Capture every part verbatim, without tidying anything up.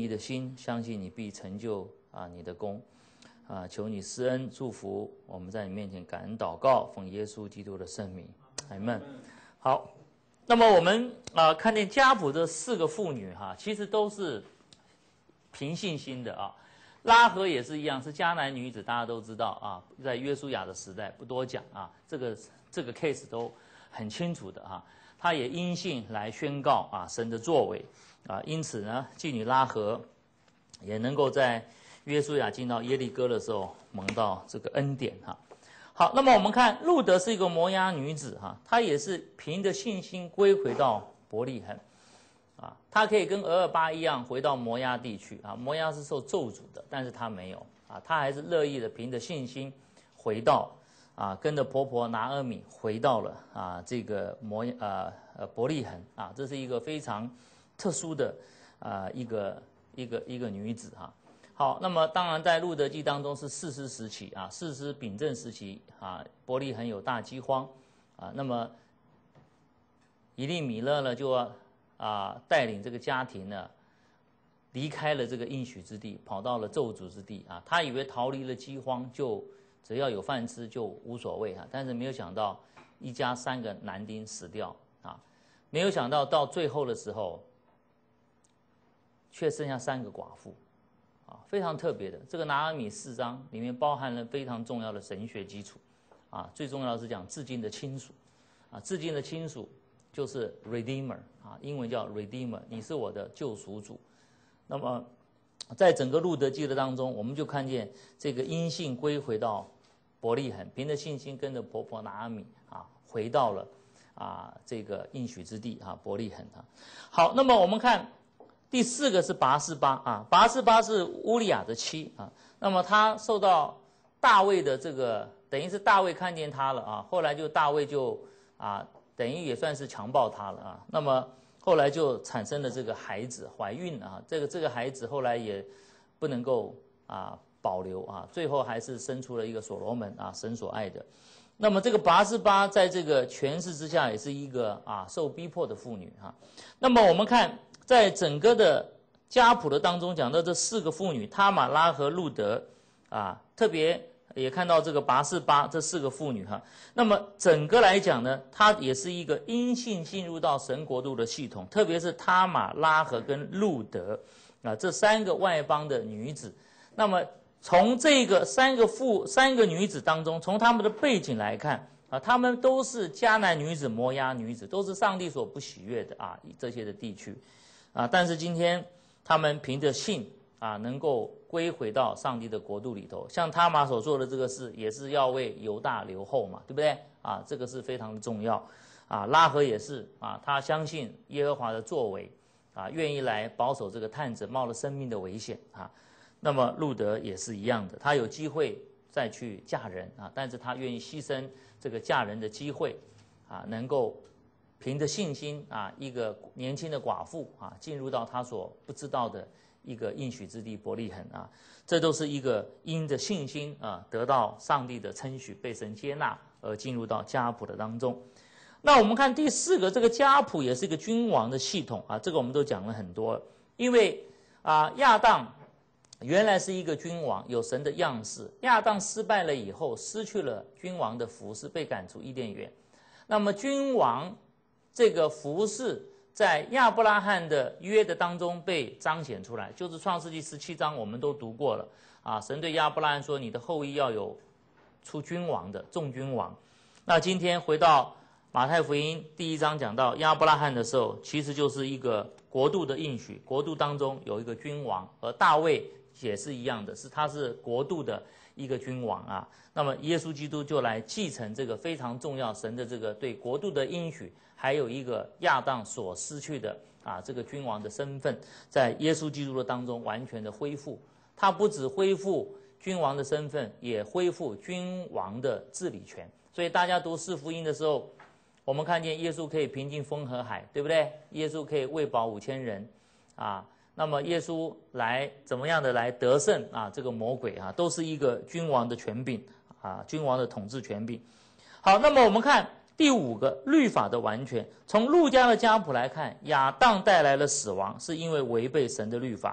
你的心，相信你必成就啊你的功。啊，求你施恩祝福我们，在你面前感恩祷告，奉耶稣基督的圣名，阿们。好，那么我们啊看见家谱这四个妇女哈、啊，其实都是凭信心的啊。拉合也是一样，是迦南女子，大家都知道啊，在约书亚的时代不多讲啊，这个这个 case 都很清楚的啊。她也因信来宣告啊神的作为啊，因此呢，妓女拉合也能够在约书亚进到耶利哥的时候蒙到这个恩典哈。好，那么我们看路德是一个摩押女子哈，她也是凭着信心归回到伯利恒啊，她可以跟俄珥巴一样回到摩押地区啊，摩押是受咒诅的，但是她没有啊，她还是乐意的凭着信心回到啊，跟着婆婆拿俄米回到了啊这个摩呃呃伯利恒啊，这是一个非常特殊的啊一个一个一个女子哈。好，那么当然在路德记当中是士师时期啊，士师秉政时期啊，伯利恒有大饥荒啊，那么以利米勒呢就啊带领这个家庭呢离开了这个应许之地，跑到了咒诅之地啊，他以为逃离了饥荒就只要有饭吃就无所谓啊，但是没有想到一家三个男丁死掉啊，没有想到到最后的时候却剩下三个寡妇。啊，非常特别的，这个拿俄米四章里面包含了非常重要的神学基础，啊，最重要的是讲至亲的亲属，啊，至亲的亲属就是 Redeemer 啊，英文叫 Redeemer， 你是我的救赎主。那么，在整个路德记的当中，我们就看见这个因信归回到伯利恒，凭着信心跟着婆婆拿俄米啊，回到了啊这个应许之地啊伯利恒啊。好，那么我们看。第四个是拔示巴啊，拔示巴是乌利亚的妻啊，那么她受到大卫的这个，等于是大卫看见她了啊，后来就大卫就啊，等于也算是强暴她了啊，那么后来就产生了这个孩子，怀孕啊，这个这个孩子后来也不能够啊保留啊，最后还是生出了一个所罗门啊，神所爱的。那么这个拔示巴在这个权势之下，也是一个啊受逼迫的妇女啊。那么我们看。在整个的家谱的当中讲到这四个妇女他玛拉和路德啊，特别也看到这个拔示巴这四个妇女哈。那么整个来讲呢，它也是一个因信进入到神国度的系统，特别是他玛拉和跟路德啊这三个外邦的女子。那么从这个三个妇三个女子当中，从她们的背景来看啊，她们都是迦南女子、摩押女子，都是上帝所不喜悦的啊这些的地区。啊！但是今天他们凭着信啊，能够归回到上帝的国度里头。像他玛所做的这个事，也是要为犹大留后嘛，对不对？啊，这个是非常的重要。啊，拉合也是啊，他相信耶和华的作为，啊，愿意来保守这个探子，冒了生命的危险啊。那么路德也是一样的，他有机会再去嫁人啊，但是他愿意牺牲这个嫁人的机会啊，能够。凭着信心啊，一个年轻的寡妇啊，进入到他所不知道的一个应许之地伯利恒啊，这都是一个因着信心啊，得到上帝的称许，被神接纳而进入到家谱的当中。那我们看第四个，这个家谱也是一个君王的系统啊，这个我们都讲了很多，因为啊亚当原来是一个君王，有神的样式，亚当失败了以后，失去了君王的服侍，被赶出伊甸园。那么君王这个服事在亚伯拉罕的约的当中被彰显出来，就是创世纪十七章我们都读过了啊。神对亚伯拉罕说：“你的后裔要有出君王的众君王。”那今天回到马太福音第一章讲到亚伯拉罕的时候，其实就是一个国度的应许，国度当中有一个君王，而大卫也是一样的，是他是国度的一个君王啊。那么耶稣基督就来继承这个非常重要神的这个对国度的应许。还有一个亚当所失去的啊，这个君王的身份，在耶稣基督的当中完全的恢复。他不只恢复君王的身份，也恢复君王的治理权。所以大家读四福音的时候，我们看见耶稣可以平静风和海，对不对？耶稣可以喂饱五千人啊。那么耶稣来怎么样的来得胜啊？这个魔鬼啊，都是一个君王的权柄啊，君王的统治权柄。好，那么我们看。第五个律法的完全，从路加的家谱来看，亚当带来了死亡，是因为违背神的律法。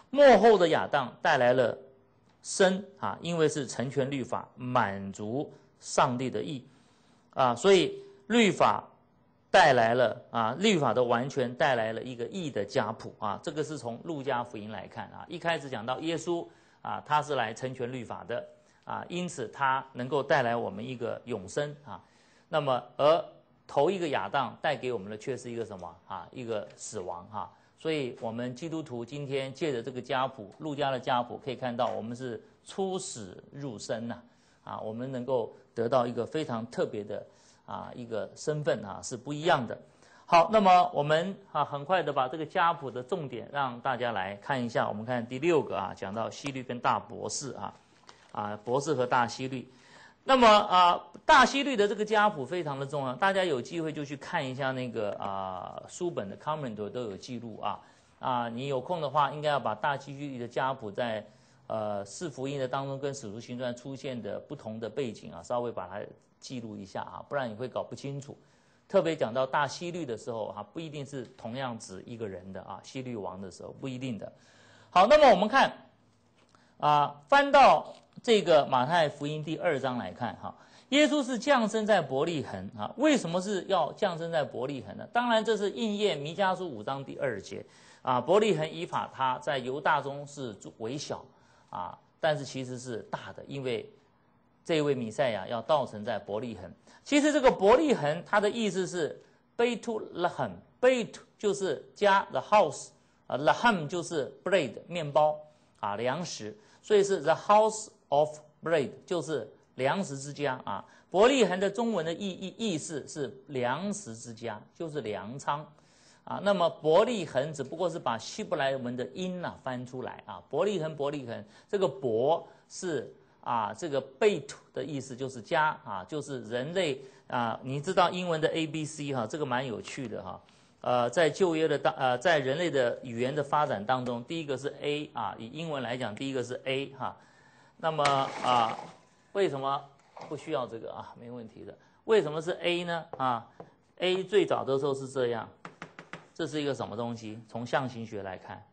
末后的亚当带来了生啊，因为是成全律法，满足上帝的义啊，所以律法带来了啊，律法的完全带来了一个义的家谱啊，这个是从路加福音来看啊，一开始讲到耶稣啊，他是来成全律法的啊，因此他能够带来我们一个永生啊，那么而头一个亚当带给我们的却是一个什么啊？一个死亡哈、啊。所以，我们基督徒今天借着这个家谱，路加的家谱，可以看到我们是出死入生呐、啊，啊，我们能够得到一个非常特别的啊一个身份啊，是不一样的。好，那么我们啊很快的把这个家谱的重点让大家来看一下。我们看第六个啊，讲到希律跟大博士啊，啊博士和大希律。那么啊，大希律的这个家谱非常的重要，大家有机会就去看一下那个啊书本的 comment 都有记录啊啊，你有空的话，应该要把大希律的家谱在呃四福音的当中跟使徒行传出现的不同的背景啊，稍微把它记录一下啊，不然你会搞不清楚。特别讲到大希律的时候啊，不一定是同样指一个人的啊，希律王的时候不一定的。好，那么我们看啊，翻到这个马太福音第二章来看哈，耶稣是降生在伯利恒啊，为什么是要降生在伯利恒呢？当然这是应验弥迦书五章第二节啊，伯利恒以法他在犹大中是微小啊，但是其实是大的，因为这位弥赛亚要道成在伯利恒。其实这个伯利恒它的意思是 Beit-Lehem，Beit 就是家 the house 啊 ，Lehem 就是 bread 面包啊粮食，所以是 the house of bread 就是粮食之家啊。伯利恒的中文的意意意思是粮食之家，就是粮仓啊。那么伯利恒只不过是把希伯来文的音啊翻出来啊，伯利恒伯利恒，这个伯是啊这个贝土的意思就是家啊，就是人类啊，你知道英文的 A B C 哈、啊，这个蛮有趣的哈、啊。呃，在旧约的当呃，在人类的语言的发展当中，第一个是 A 啊，以英文来讲，第一个是 A 哈、啊。那么啊，为什么不需要这个啊？没问题的。为什么是 A 呢？啊 ，A 最早的时候是这样，这是一个什么东西？从象形学来看，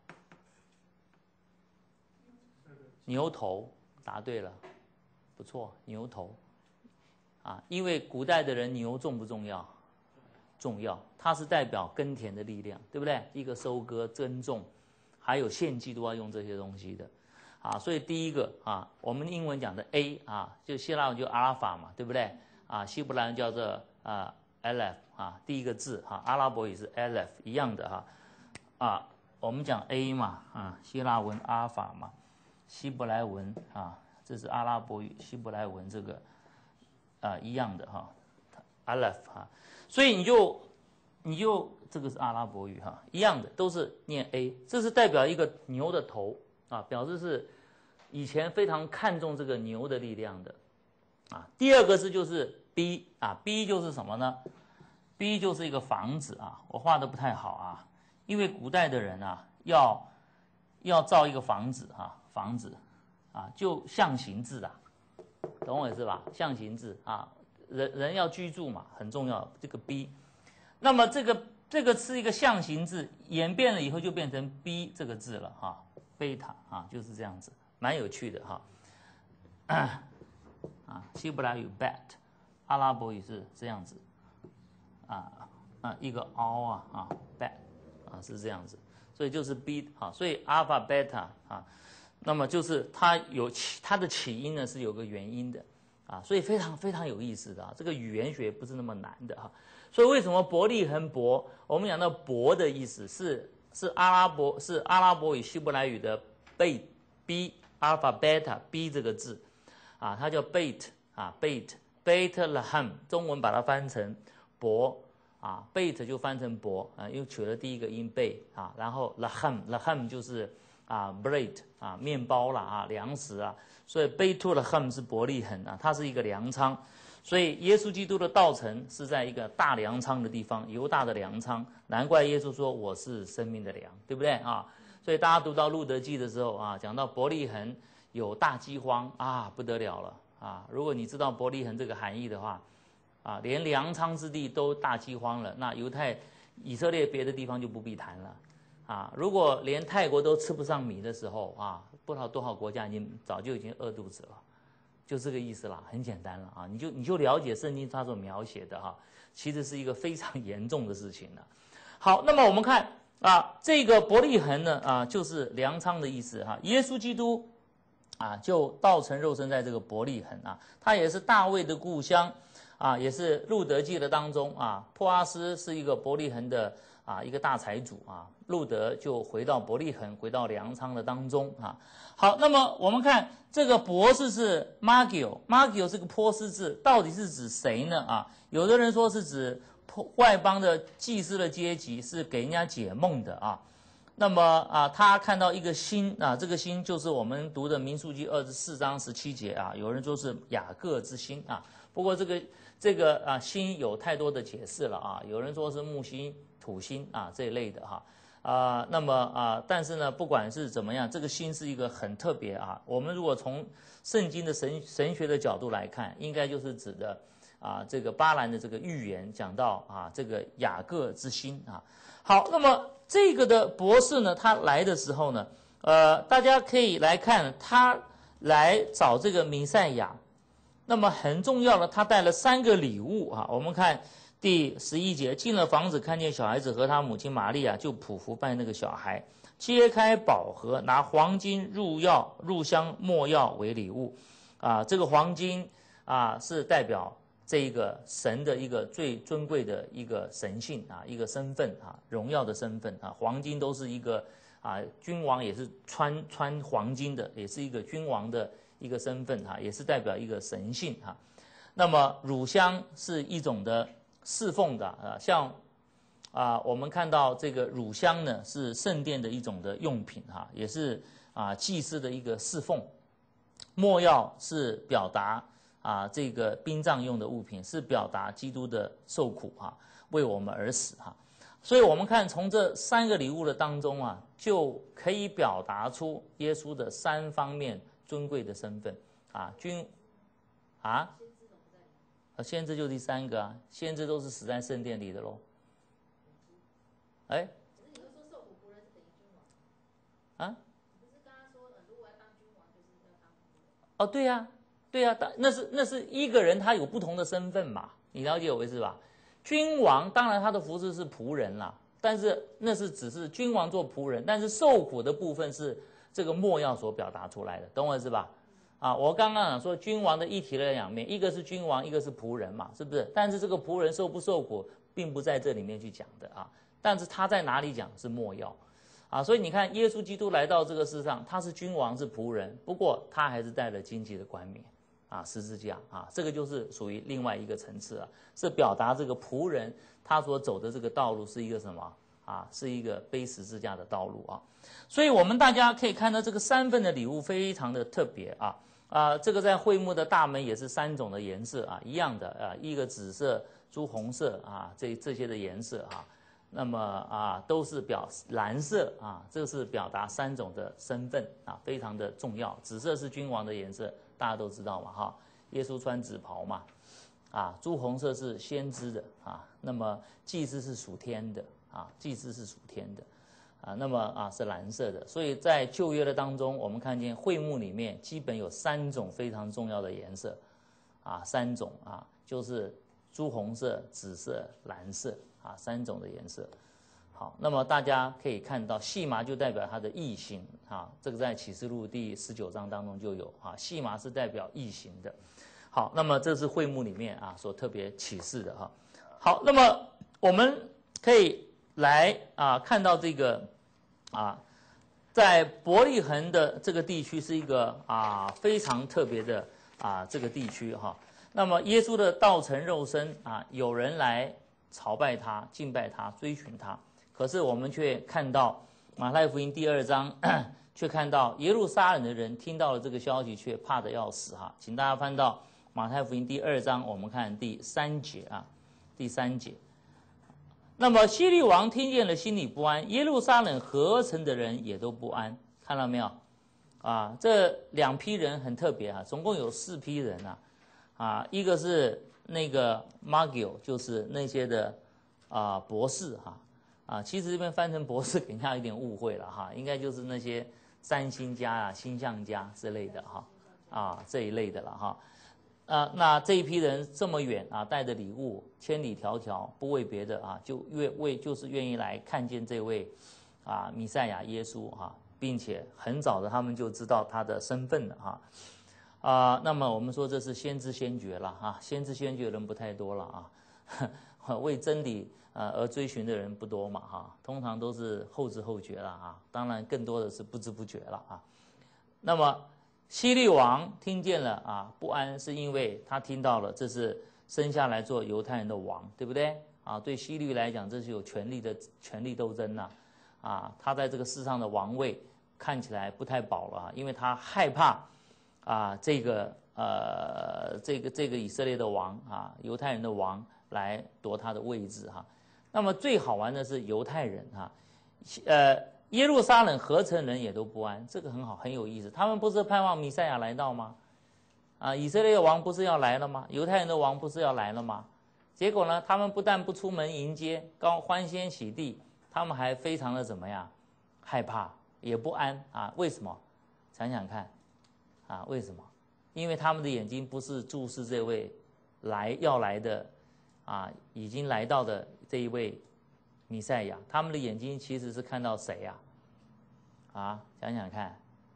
牛头，答对了，不错，牛头。啊，因为古代的人牛重不重要？重要，它是代表耕田的力量，对不对？一个收割、耕种，还有献祭都要用这些东西的。啊，所以第一个啊，我们英文讲的 A 啊，就希腊文就阿拉法嘛，对不对？啊，希伯来文叫做啊 Aleph 啊，第一个字哈、啊，阿拉伯也是 Aleph 一样的哈。啊，我们讲 A 嘛，啊，希腊文阿法嘛，希伯来文啊，这是阿拉伯语，希伯来文这个啊一样的哈 ，Aleph 哈。所以你就你就这个是阿拉伯语哈，一样的都是念 A， 这是代表一个牛的头啊，表示是以前非常看重这个牛的力量的啊。第二个是就是 B 啊 ，B 就是什么呢 ？B 就是一个房子啊，我画的不太好啊，因为古代的人啊要要造一个房子啊，房子啊就象形字啊，懂我意思吧？象形字啊。人人要居住嘛，很重要。这个 B， 那么这个这个是一个象形字，演变了以后就变成 B 这个字了哈，贝塔啊就是这样子，蛮有趣的哈。啊，希伯来语 bet， 阿拉伯语是这样子，啊啊一个凹啊啊 bet 啊是这样子，所以就是 B 啊，所以 alpha beta 啊，那么就是它有起它的起因呢是有个原因的。啊，所以非常非常有意思的啊，这个语言学不是那么难的哈、啊。所以为什么伯利恒伯？我们讲到伯的意思是是阿拉伯是阿拉伯语希伯来语的贝 b alpha beta b 这个字啊，它叫 beit 啊 beit Beit-Lehem， 中文把它翻成伯啊 beit 就翻成伯啊，又取了第一个音贝啊，然后 Lehem Lehem 就是啊 bread 啊面包啦啊粮食啊。所以 Beit-Lehem 是伯利恒啊，它是一个粮仓，所以耶稣基督的道成是在一个大粮仓的地方，犹大的粮仓，难怪耶稣说我是生命的粮，对不对啊？所以大家读到路德记的时候啊，讲到伯利恒有大饥荒啊，不得了了啊！如果你知道伯利恒这个含义的话，啊，连粮仓之地都大饥荒了，那犹太以色列别的地方就不必谈了啊，如果连泰国都吃不上米的时候啊，不知道多少国家已经早就已经饿肚子了，就这个意思啦，很简单了啊，你就你就了解圣经它所描写的哈、啊，其实是一个非常严重的事情了。好，那么我们看啊，这个伯利恒呢啊，就是粮仓的意思哈、啊，耶稣基督啊就道成肉身在这个伯利恒啊，他也是大卫的故乡啊，也是路德记的当中啊，波阿斯是一个伯利恒的。啊，一个大财主啊，路德就回到伯利恒，回到粮仓的当中啊。好，那么我们看这个伯字是 Magio，Magio 是个波斯字，到底是指谁呢？啊，有的人说是指外邦的祭司的阶级，是给人家解梦的啊。那么啊，他看到一个星啊，这个星就是我们读的民数记二十四章十七节啊。有人说是雅各之星啊，不过这个这个啊星有太多的解释了啊。有人说是木星。土星啊这一类的哈啊、呃，那么啊、呃，但是呢，不管是怎么样，这个星是一个很特别啊。我们如果从圣经的神神学的角度来看，应该就是指的啊这个巴兰的这个预言讲到啊这个雅各之星啊。好，那么这个的博士呢，他来的时候呢，呃，大家可以来看他来找这个弥赛亚，那么很重要的，他带了三个礼物啊，我们看。第十一节，进了房子，看见小孩子和他母亲玛利亚，就匍匐拜那个小孩，揭开宝盒，拿黄金、入药、入香、没药为礼物。啊，这个黄金啊，是代表这一个神的一个最尊贵的一个神性啊，一个身份啊，荣耀的身份啊。黄金都是一个啊，君王也是穿穿黄金的，也是一个君王的一个身份哈、啊，也是代表一个神性哈、啊。那么乳香是一种的。侍奉的啊，像啊，我们看到这个乳香呢，是圣殿的一种的用品哈、啊，也是啊祭司的一个侍奉。没药是表达啊这个殡葬用的物品，是表达基督的受苦哈、啊，为我们而死哈、啊。所以我们看从这三个礼物的当中啊，就可以表达出耶稣的三方面尊贵的身份啊，君啊。先知就第三个啊，先知都是死在圣殿里的喽。哎，可是你会说受苦仆人是等于君王啊？不是刚刚说了，如果要当君王，就是要当仆人。哦，对呀、啊，对呀、啊，那是那是一个人他有不同的身份嘛，你了解我意思吧？君王当然他的服侍是仆人啦，但是那是只是君王做仆人，但是受苦的部分是这个末要所表达出来的，懂我意思吧？啊，我刚刚讲说君王的一体的两面，一个是君王，一个是仆人嘛，是不是？但是这个仆人受不受苦，并不在这里面去讲的啊。但是他在哪里讲是末要，啊，所以你看耶稣基督来到这个世上，他是君王是仆人，不过他还是带了荆棘的冠冕，啊，十字架啊，这个就是属于另外一个层次啊，是表达这个仆人他所走的这个道路是一个什么啊？是一个背十字架的道路啊。所以我们大家可以看到这个三份的礼物非常的特别啊。啊，这个在会幕的大门也是三种的颜色啊，一样的啊，一个紫色、朱红色啊，这这些的颜色啊，那么啊都是表蓝色啊，这是表达三种的身份啊，非常的重要。紫色是君王的颜色，大家都知道嘛哈，耶稣穿紫袍嘛，啊，朱红色是先知的啊，那么祭司是属天的啊，祭司是属天的。啊，那么啊是蓝色的，所以在旧约的当中，我们看见会幕里面基本有三种非常重要的颜色，啊，三种啊，就是朱红色、紫色、蓝色啊，三种的颜色。好，那么大家可以看到，细麻就代表它的异形啊，这个在启示录第十九章当中就有啊，细麻是代表异形的。好，那么这是会幕里面啊所特别启示的哈。好，那么我们可以来啊看到这个。啊，在伯利恒的这个地区是一个啊非常特别的啊这个地区哈。那么耶稣的道成肉身啊，有人来朝拜他、敬拜他、追寻他。可是我们却看到马太福音第二章，却看到耶路撒冷的人听到了这个消息，却怕得要死哈。请大家翻到马太福音第二章，我们看第三节啊，第三节。那么希律王听见了，心里不安；耶路撒冷合城的人也都不安。看到没有？啊，这两批人很特别啊，总共有四批人啊。啊，一个是那个 Magio， 就是那些的啊博士哈啊，其实这边翻成博士，给人家有点误会了哈，应该就是那些占星家啊、星象家之类的哈，啊这一类的了哈。啊，那这一批人这么远啊，带着礼物，千里迢迢，不为别的啊，就愿为就是愿意来看见这位啊弥赛亚耶稣哈、啊，并且很早的他们就知道他的身份了哈。啊，那么我们说这是先知先觉了哈、啊，先知先觉的人不太多了啊，为真理呃而追寻的人不多嘛哈、啊，通常都是后知后觉了啊，当然更多的是不知不觉了啊。那么希律王听见了啊不安，是因为他听到了这是生下来做犹太人的王，对不对啊？对希律来讲，这是有权力的权力斗争呐、啊，啊，他在这个世上的王位看起来不太保了、啊，因为他害怕啊这个呃这个这个以色列的王啊犹太人的王来夺他的位置哈、啊。那么最好玩的是犹太人哈、啊，呃。耶路撒冷合成人也都不安，这个很好，很有意思。他们不是盼望弥赛亚来到吗？啊，以色列的王不是要来了吗？犹太人的王不是要来了吗？结果呢，他们不但不出门迎接，高欢天喜地，他们还非常的怎么样？害怕，也不安啊？为什么？想想看，啊，为什么？因为他们的眼睛不是注视这位来要来的，啊，已经来到的这一位弥赛亚，他们的眼睛其实是看到谁呀、啊？啊，想想看，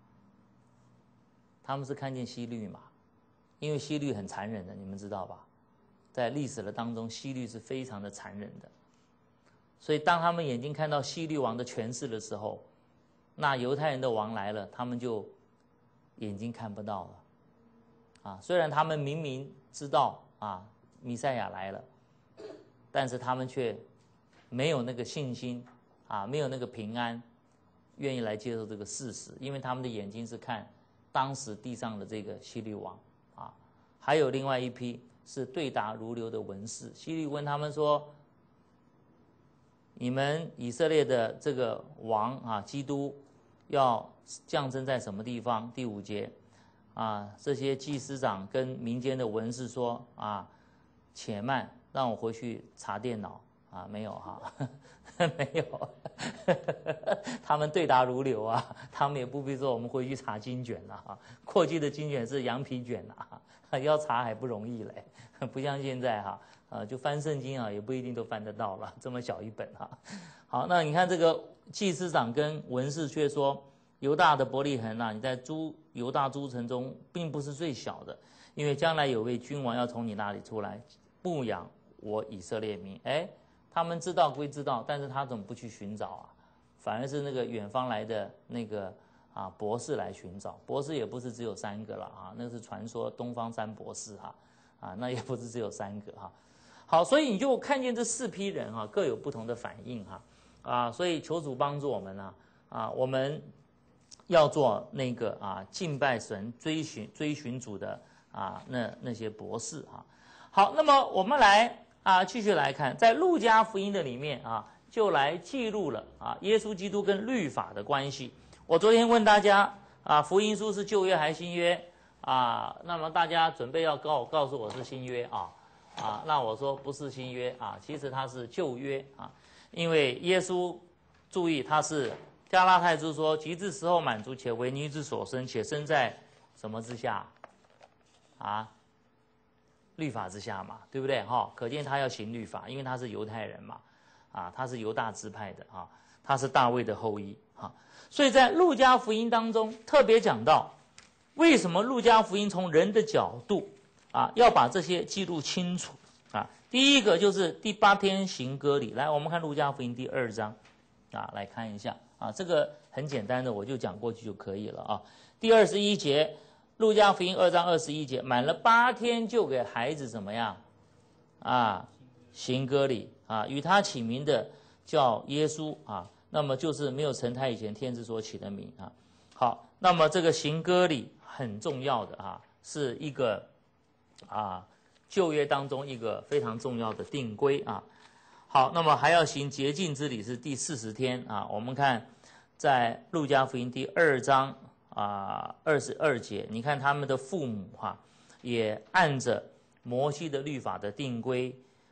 他们是看见希律嘛？因为希律很残忍的，你们知道吧？在历史的当中，希律是非常的残忍的。所以当他们眼睛看到希律王的权势的时候，那犹太人的王来了，他们就眼睛看不到了。啊，虽然他们明明知道啊，弥赛亚来了，但是他们却没有那个信心啊，没有那个平安，愿意来接受这个事实，因为他们的眼睛是看当时地上的这个希律王啊，还有另外一批是对答如流的文士。希律问他们说：“你们以色列的这个王啊，基督要降生在什么地方？”第五节啊，这些祭司长跟民间的文士说：“啊，且慢，让我回去查电脑。”啊，没有哈，没有，他们对答如流啊，他们也不必说我们回去查经卷了哈。过去的经卷是羊皮卷啊，要查还不容易嘞，不像现在哈，呃，就翻圣经啊，也不一定都翻得到了，这么小一本哈。好，那你看这个祭司长跟文士却说，犹大的伯利恒啊，你在诸犹大诸城中并不是最小的，因为将来有位君王要从你那里出来牧养我以色列民。哎。他们知道归知道，但是他怎么不去寻找啊？反而是那个远方来的那个啊博士来寻找。博士也不是只有三个了啊，那是传说东方三博士哈 啊, 啊，那也不是只有三个哈。好，所以你就看见这四批人哈、啊、各有不同的反应哈 啊, 啊，所以求主帮助我们啊啊，我们要做那个啊敬拜神、追寻追寻主的啊那那些博士哈、啊。好，那么我们来。啊，继续来看，在路加福音的里面啊，就来记录了啊，耶稣基督跟律法的关系。我昨天问大家啊，福音书是旧约还是新约啊？那么大家准备要告告诉我是新约啊啊，那我说不是新约啊，其实它是旧约啊，因为耶稣注意他是加拉太书说，及至时候满足，且为女子所生，且生在什么之下啊？律法之下嘛，对不对哈？可见他要行律法，因为他是犹太人嘛，啊，他是犹大支派的啊，他是大卫的后裔啊，所以在路加福音当中特别讲到，为什么路加福音从人的角度啊，要把这些记录清楚啊？第一个就是第八天行割礼，来，我们看路加福音第二章啊，来看一下啊，这个很简单的，我就讲过去就可以了啊。第二十一节。路加福音二章二十一节，满了八天就给孩子怎么样啊？行割礼啊，与他起名的叫耶稣啊，那么就是没有成胎以前天之所起的名啊。好，那么这个行割礼很重要的啊，是一个啊旧约当中一个非常重要的定规啊。好，那么还要行洁净之礼是第四十天啊。我们看在路加福音第二章。啊，二十二节，你看他们的父母哈、啊，也按着摩西的律法的定规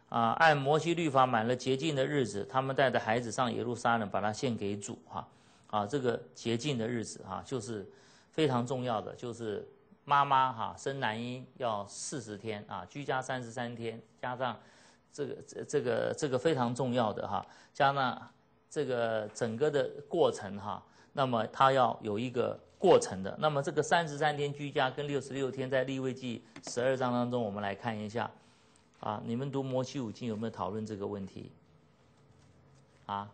啊，按摩西律法满了洁净的日子，他们带着孩子上耶路撒冷，把它献给主哈。啊，这个洁净的日子哈，就是非常重要的，就是妈妈哈生男婴要四十天啊，居家三十三天，加上这个这这个这个非常重要的哈，加上这个整个的过程哈，那么他要有一个过程的。那么这个三十三天居家跟六十六天在利未记十二章当中，我们来看一下。啊，你们读摩西五经有没有讨论这个问题？啊，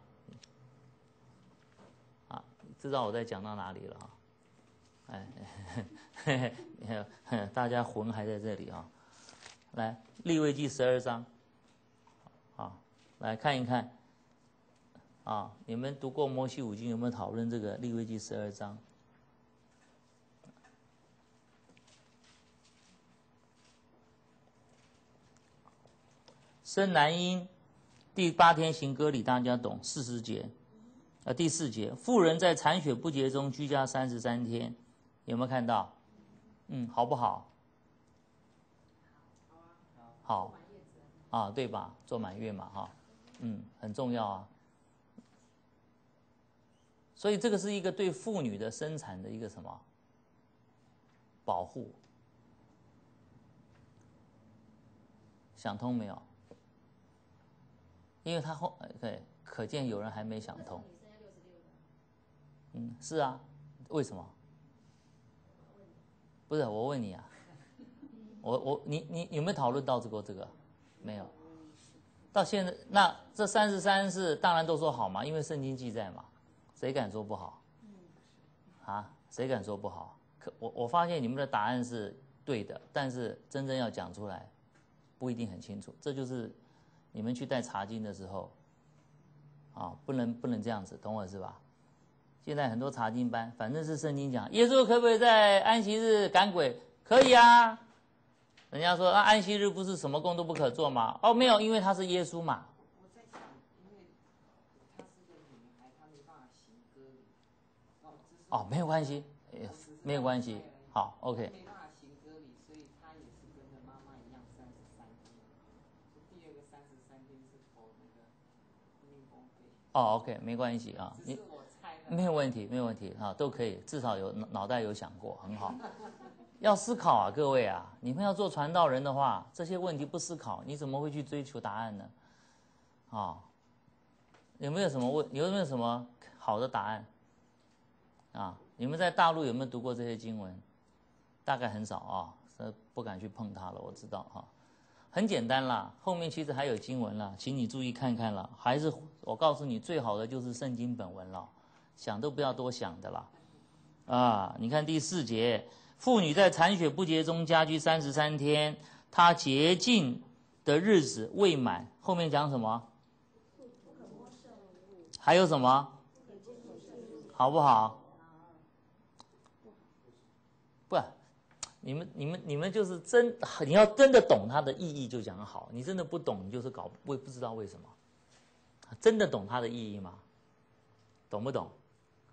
啊，知道我在讲到哪里了啊？哎，嘿嘿嘿，大家魂还在这里啊。来，利未记十二章，啊，来看一看。啊，你们读过摩西五经有没有讨论这个利未记十二章？生男婴，第八天行割礼，大家懂。四十节，呃，第四节，妇人在产血不洁中居家三十三天，有没有看到？嗯，好不好？好，啊，对吧？做满月嘛，哈，嗯，很重要啊。所以这个是一个对妇女的生产的一个什么保护？想通没有？因为他后对，可见有人还没想通。嗯，是啊，为什么？不是我问你啊，我我你你有没有讨论到这个这个？没有。到现在，那这三十三是当然都说好嘛，因为圣经记载嘛，谁敢说不好？啊，谁敢说不好？可我我发现你们的答案是对的，但是真正要讲出来，不一定很清楚。这就是你们去带查经的时候，啊，不能不能这样子，懂我是吧？现在很多查经班，反正是圣经讲，耶稣可不可以在安息日赶鬼？可以啊。人家说啊，安息日不是什么工都不可做吗？哦，没有，因为他是耶稣嘛。 我在想，因为他是个女孩，她没办法行割礼。 哦，没有关系，没有关系。好 ，OK。 没办法行割礼，所以她也是跟着妈妈一样三十三天。第二个三十三天是否那个命宫费？ 哦 ，OK， 没关系啊， 你没有问题，没有问题啊，都可以，至少有脑袋有想过，很好。要思考啊，各位啊，你们要做传道人的话，这些问题不思考，你怎么会去追求答案呢？啊，有没有什么问？有没有什么好的答案？啊，你们在大陆有没有读过这些经文？大概很少啊，所以不敢去碰它了。我知道哈、啊，很简单啦，后面其实还有经文啦，请你注意看看啦。还是我告诉你，最好的就是圣经本文了，想都不要多想的啦。啊，你看第四节。妇女在产血不洁中家居三十三天，她洁净的日子未满。后面讲什么？还有什么？好不好？不，你们你们你们就是真，你要真的懂它的意义就讲好。你真的不懂，你就是搞，我也不知道为什么。真的懂它的意义吗？懂不懂？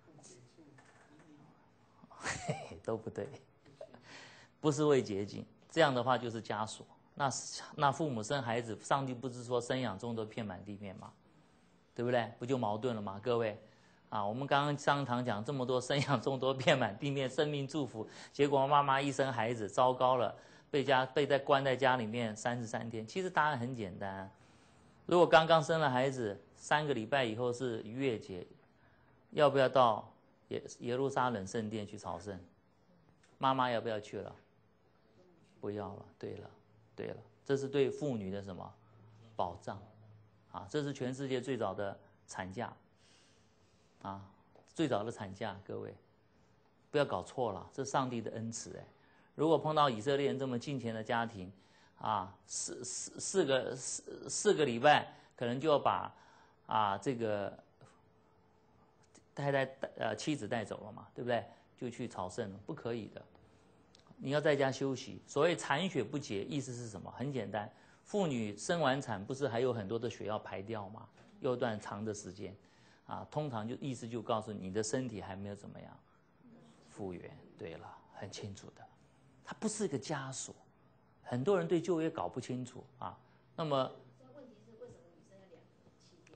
嘿嘿，都不对。不是为洁净，这样的话就是枷锁。那那父母生孩子，上帝不是说生养众多遍满地面吗？对不对？不就矛盾了吗？各位，啊，我们刚刚上堂讲这么多生养众多遍满地面，生命祝福，结果妈妈一生孩子，糟糕了，被家被在关在家里面三十三天。其实答案很简单，如果刚刚生了孩子，三个礼拜以后是逾越节，要不要到耶耶路撒冷圣殿去朝圣？妈妈要不要去了？不要了。对了，对了，这是对妇女的什么保障啊？这是全世界最早的产假啊，最早的产假，各位不要搞错了，这是上帝的恩赐哎。如果碰到以色列人这么敬虔的家庭啊，四四四个四四个礼拜，可能就要把啊这个太太呃妻子带走了嘛，对不对？就去朝圣了，不可以的。你要在家休息。所谓产血不洁，意思是什么？很简单，妇女生完产不是还有很多的血要排掉吗？有段长的时间，啊，通常就意思就告诉你，你的身体还没有怎么样复原。对了，很清楚的，它不是一个枷锁。很多人对旧约搞不清楚啊。那么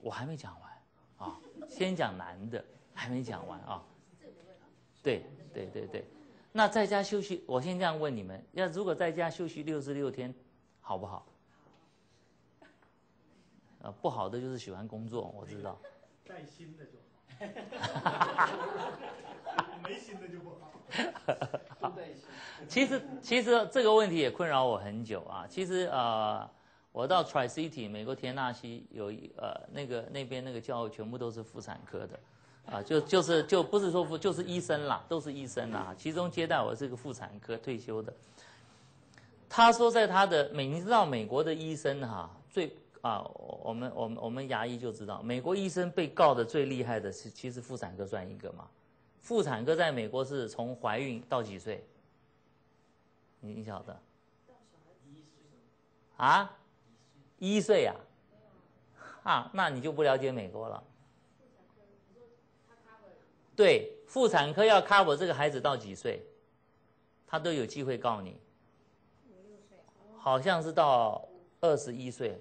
我还没讲完啊，先讲难的，还没讲完啊。对对对对，那在家休息，我先这样问你们：要如果在家休息六十六天，好不好？呃，不好的就是喜欢工作，我知道。 带薪的就好，没薪的就不好。 其实其实这个问题也困扰我很久啊。其实呃，我到 Tri City 美国田纳西有一呃那个那边那个教会全部都是妇产科的，啊、呃、就就是就不是说妇就是医生啦，都是医生啦。其中接待我是个妇产科退休的，他说在他的美，你知道美国的医生哈、啊、最。啊，我们我们我们牙医就知道，美国医生被告的最厉害的是，其实妇产科算一个嘛。妇产科在美国是从怀孕到几岁？你你晓得？啊？一岁啊？啊，那你就不了解美国了。对，妇产科要 cover 这个孩子到几岁，他都有机会告你。好像是到二十一岁。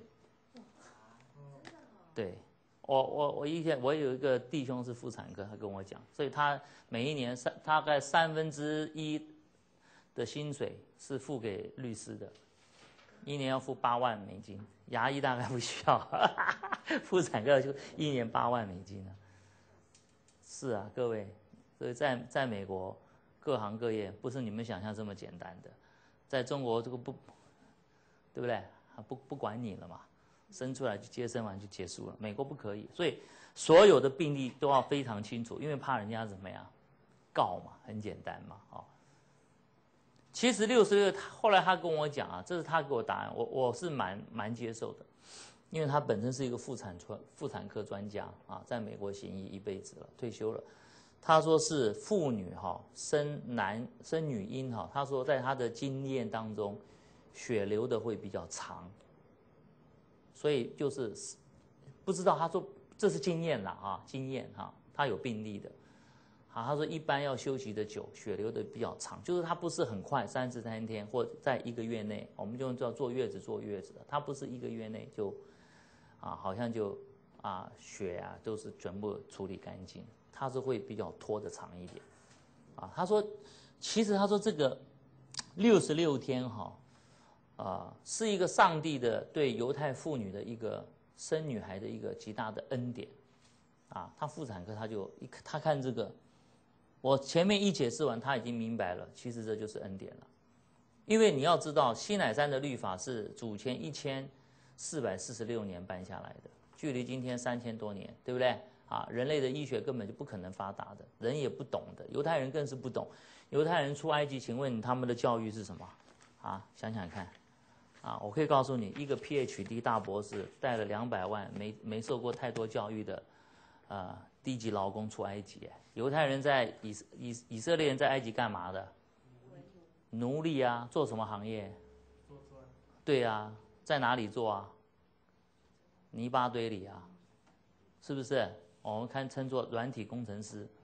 对，我我我以前我有一个弟兄是妇产科，他跟我讲，所以他每一年三大概三分之一的薪水是付给律师的，一年要付八万美金，牙医大概不需要，妇产科就一年八万美金了。是啊，各位，所以在在美国各行各业不是你们想象这么简单的，在中国这个不，对不对？不不管你了嘛。生出来就接生完就结束了，美国不可以，所以所有的病例都要非常清楚，因为怕人家怎么样告嘛，很简单嘛，哦。其实六十六，后来他跟我讲啊，这是他给我答案，我我是蛮蛮接受的，因为他本身是一个妇产专妇产科专家啊，在美国行医一辈子了，退休了。他说是妇女哈、哦、生男生女婴哈、哦，他说在他的经验当中，血流的会比较长。所以就是不知道，他说这是经验啦啊，经验哈，他有病例的，啊，他说一般要休息的久，血流的比较长，就是他不是很快三十三天或在一个月内，我们就叫坐月子坐月子的，他不是一个月内就啊好像就啊血啊都是全部处理干净，他是会比较拖得长一点，啊，他说其实他说这个六十六天哈。啊，是一个上帝的对犹太妇女的一个生女孩的一个极大的恩典，啊，他妇产科他就一他看这个，我前面一解释完，他已经明白了，其实这就是恩典了，因为你要知道，西乃山的律法是主前一千四百四十六年颁下来的，距离今天三千多年，对不对？啊，人类的医学根本就不可能发达的，人也不懂的，犹太人更是不懂。犹太人出埃及，请问他们的教育是什么？啊，想想看。啊，我可以告诉你，一个 P H D 大博士带了两百万没没受过太多教育的，呃，低级劳工出埃及。犹太人在以以以色列人在埃及干嘛的？奴隶啊，做什么行业？对啊，在哪里做啊？泥巴堆里啊，是不是？我们看称作软体工程师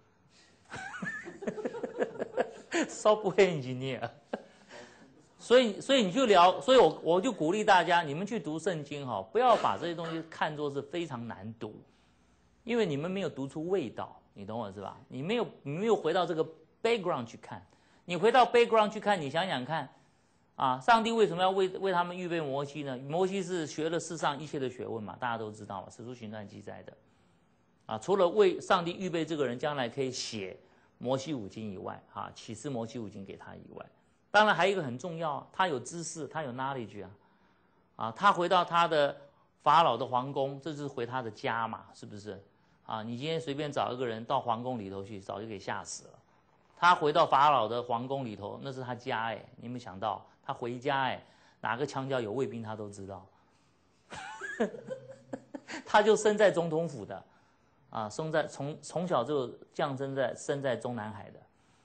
，software engineer。所以，所以你就聊，所以我我就鼓励大家，你们去读圣经哈，不要把这些东西看作是非常难读，因为你们没有读出味道，你懂我是吧？你没有，你没有回到这个 background 去看，你回到 background 去看，你想想看，啊，上帝为什么要为为他们预备摩西呢？摩西是学了世上一切的学问嘛，大家都知道嘛，《使徒行传》记载的，啊，除了为上帝预备这个人将来可以写摩西五经以外，啊，启示摩西五经给他以外。当然还有一个很重要，他有知识，他有 knowledge 啊，啊，他回到他的法老的皇宫，这就是回他的家嘛，是不是？啊，你今天随便找一个人到皇宫里头去，早就给吓死了。他回到法老的皇宫里头，那是他家哎，你有没有想到？他回家哎，哪个墙角有卫兵他都知道。他就生在总统府的，啊，生在从从小就降生在生在中南海的。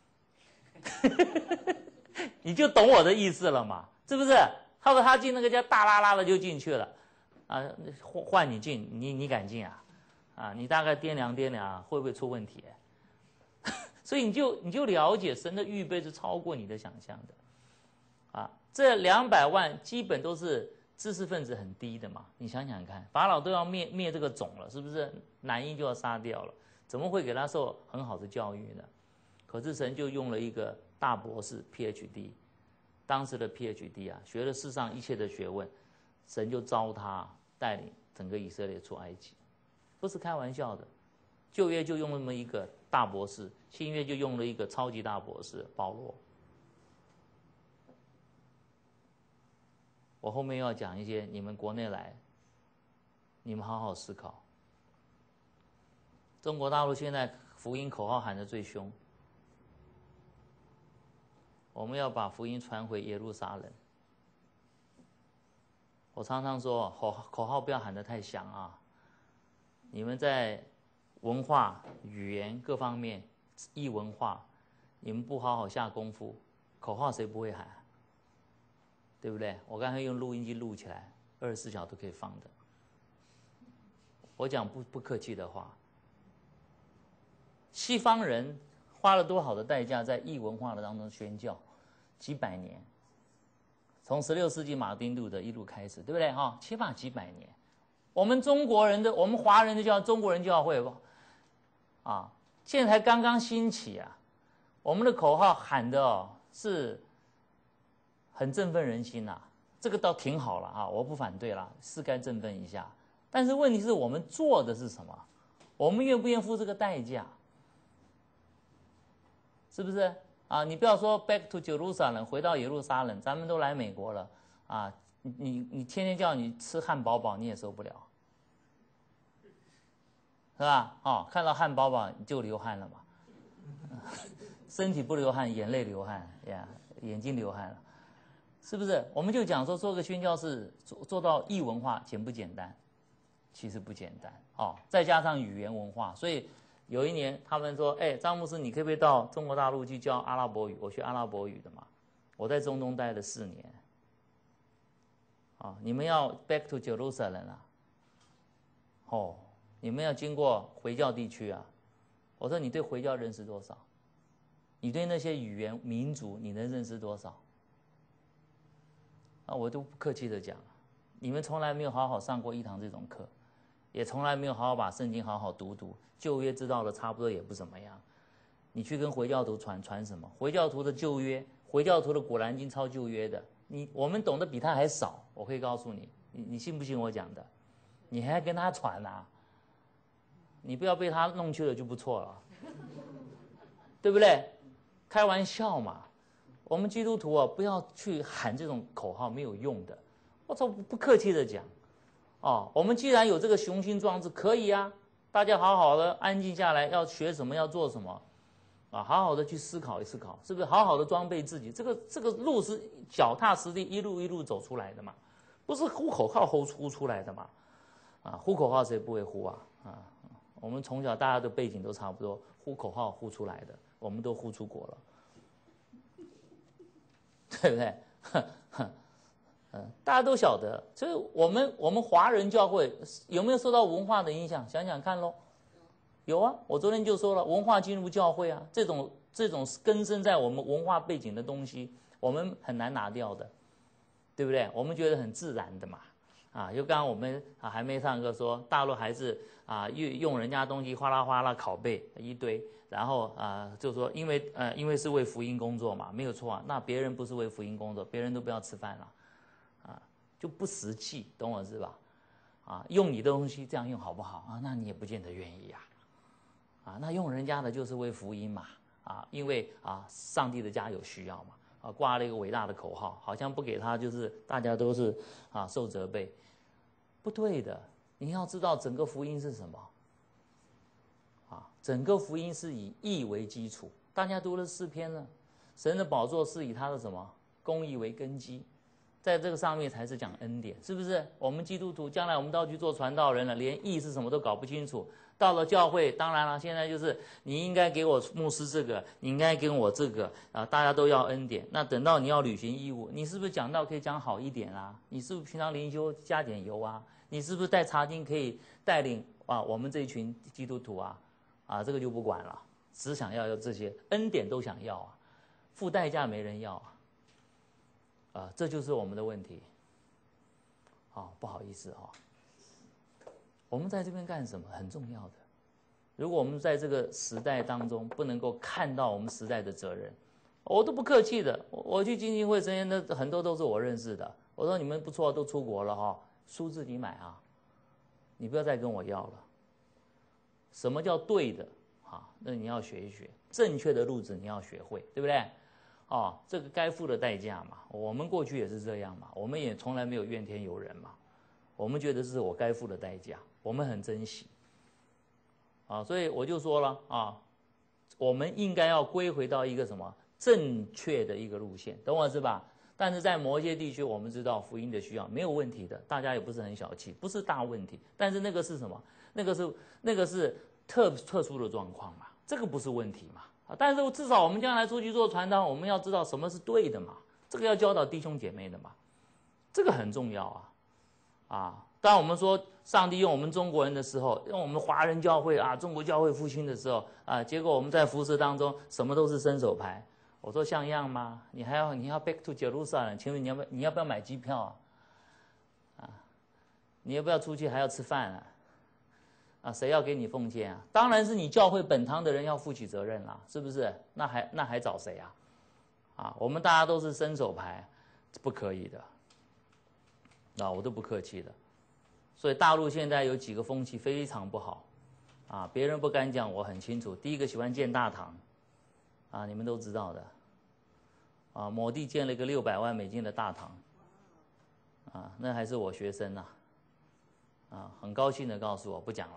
你就懂我的意思了嘛，是不是？他说他进那个家大拉拉的就进去了，啊，换你进，你你敢进啊？啊，你大概掂量掂量会不会出问题？所以你就你就了解神的预备是超过你的想象的，啊，这两百万基本都是知识分子很低的嘛。你想想看，法老都要灭灭这个种了，是不是？男婴就要杀掉了，怎么会给他受很好的教育呢？可是神就用了一个大博士 P H D， 当时的 P H D 啊，学了世上一切的学问，神就召他带领整个以色列出埃及，不是开玩笑的。旧约就用那么一个大博士，新约就用了一个超级大博士保罗。我后面要讲一些，你们国内来，你们好好思考。中国大陆现在福音口号喊得最凶，我们要把福音传回耶路撒冷。我常常说，口口号不要喊得太响啊！你们在文化、语言各方面，异文化，你们不好好下功夫，口号谁不会喊？对不对？我刚才用录音机录起来，二十四小时都可以放的。我讲不不客气的话，西方人花了多少的代价在异文化的当中宣教，几百年，从十六世纪马丁路德一路开始，对不对？哈，起码几百年。我们中国人的，我们华人的教中国人教会吧，啊，现在才刚刚兴起啊。我们的口号喊的哦是很振奋人心呐、啊，这个倒挺好了啊，我不反对啦，是该振奋一下。但是问题是我们做的是什么？我们愿不愿付这个代价？是不是啊？你不要说 back to Jerusalem， 回到耶路撒冷，咱们都来美国了啊，你你你天天叫你吃汉堡堡，你也受不了，是吧？哦，看到汉堡堡你就流汗了嘛，身体不流汗，眼泪流汗呀，眼睛流汗了。是不是？我们就讲说，做个宣教士做做到异文化简不简单？其实不简单哦。再加上语言文化，所以有一年他们说：“哎，张牧师，你可不可以到中国大陆去教阿拉伯语？我学阿拉伯语的嘛。我在中东待了四年。啊，你们要 back to Jerusalem 啊？哦，你们要经过回教地区啊？我说你对回教认识多少？你对那些语言民族你能认识多少？”啊，我都不客气的讲，你们从来没有好好上过一堂这种课，也从来没有好好把圣经好好读读，旧约知道的差不多也不怎么样。你去跟回教徒传传什么？回教徒的旧约，回教徒的古兰经抄旧约的，你我们懂得比他还少。我可以告诉你，你你信不信我讲的？你还跟他传啊？你不要被他弄去了就不错了，对不对？开玩笑嘛。我们基督徒啊，不要去喊这种口号，没有用的。我操，不客气的讲，哦，我们既然有这个雄心壮志，可以啊，大家好好的安静下来，要学什么，要做什么，啊，好好的去思考一思考，是不是？好好的装备自己，这个这个路是脚踏实地，一路一路走出来的嘛，不是呼口号呼呼出来的嘛，啊，呼口号谁不会呼啊？啊，我们从小大家的背景都差不多，呼口号呼出来的，我们都呼出国了。对不对？嗯，大家都晓得，所以我们我们华人教会有没有受到文化的影响？想想看喽。有啊，我昨天就说了，文化进入教会啊，这种这种根深在我们文化背景的东西，我们很难拿掉的，对不对？我们觉得很自然的嘛。啊，就刚刚我们啊还没上课说，大陆还是啊用用人家东西哗啦哗啦拷贝一堆，然后啊就说因为呃因为是为福音工作嘛，没有错啊。那别人不是为福音工作，别人都不要吃饭了，啊就不实际，懂我是吧？啊，用你的东西这样用好不好啊？那你也不见得愿意呀、啊。啊，那用人家的就是为福音嘛，啊，因为啊上帝的家有需要嘛，啊挂了一个伟大的口号，好像不给他就是大家都是啊受责备。不对的，你要知道整个福音是什么啊？整个福音是以义为基础。大家读了诗篇了，神的宝座是以他的什么公义为根基，在这个上面才是讲恩典，是不是？我们基督徒将来我们都要去做传道人了，连义是什么都搞不清楚。到了教会，当然了，现在就是你应该给我牧师这个，你应该给我这个啊，大家都要恩典。那等到你要履行义务，你是不是讲道可以讲好一点啊？你是不是平常灵修加点油啊？你是不是带查经可以带领啊我们这一群基督徒啊？啊，这个就不管了，只想要有这些恩典都想要啊，付代价没人要啊，啊，这就是我们的问题。 啊，不好意思啊，我们在这边干什么？很重要的。如果我们在这个时代当中不能够看到我们时代的责任，我都不客气的。我去基金会这些，那很多都是我认识的。我说你们不错，都出国了哈，书自己买啊，你不要再跟我要了。什么叫对的啊？那你要学一学，正确的路子你要学会，对不对？哦，这个该付的代价嘛，我们过去也是这样嘛，我们也从来没有怨天尤人嘛，我们觉得是我该付的代价，我们很珍惜，啊，所以我就说了啊，我们应该要归回到一个什么正确的一个路线，懂我是吧？但是在某一些地区，我们知道福音的需要没有问题的，大家也不是很小气，不是大问题，但是那个是什么？那个是那个是特特殊的状况嘛，这个不是问题嘛。但是至少我们将来出去做传道，我们要知道什么是对的嘛，这个要教导弟兄姐妹的嘛，这个很重要啊，啊，当我们说上帝用我们中国人的时候，用我们华人教会啊，中国教会复兴的时候啊，结果我们在服事当中什么都是伸手牌，我说像样吗？你还要你要 back to Jerusalem， 请问你要不要你要不要买机票啊？啊，你要不要出去还要吃饭啊？啊，谁要给你奉献啊？当然是你教会本堂的人要负起责任啦，是不是？那还那还找谁啊？啊，我们大家都是伸手牌，不可以的。啊，我都不客气的。所以大陆现在有几个风气非常不好，啊，别人不敢讲，我很清楚。第一个喜欢建大堂，啊，你们都知道的。啊，某地建了一个六百万美金的大堂，啊，那还是我学生呐，啊，很高兴的告诉我不讲了。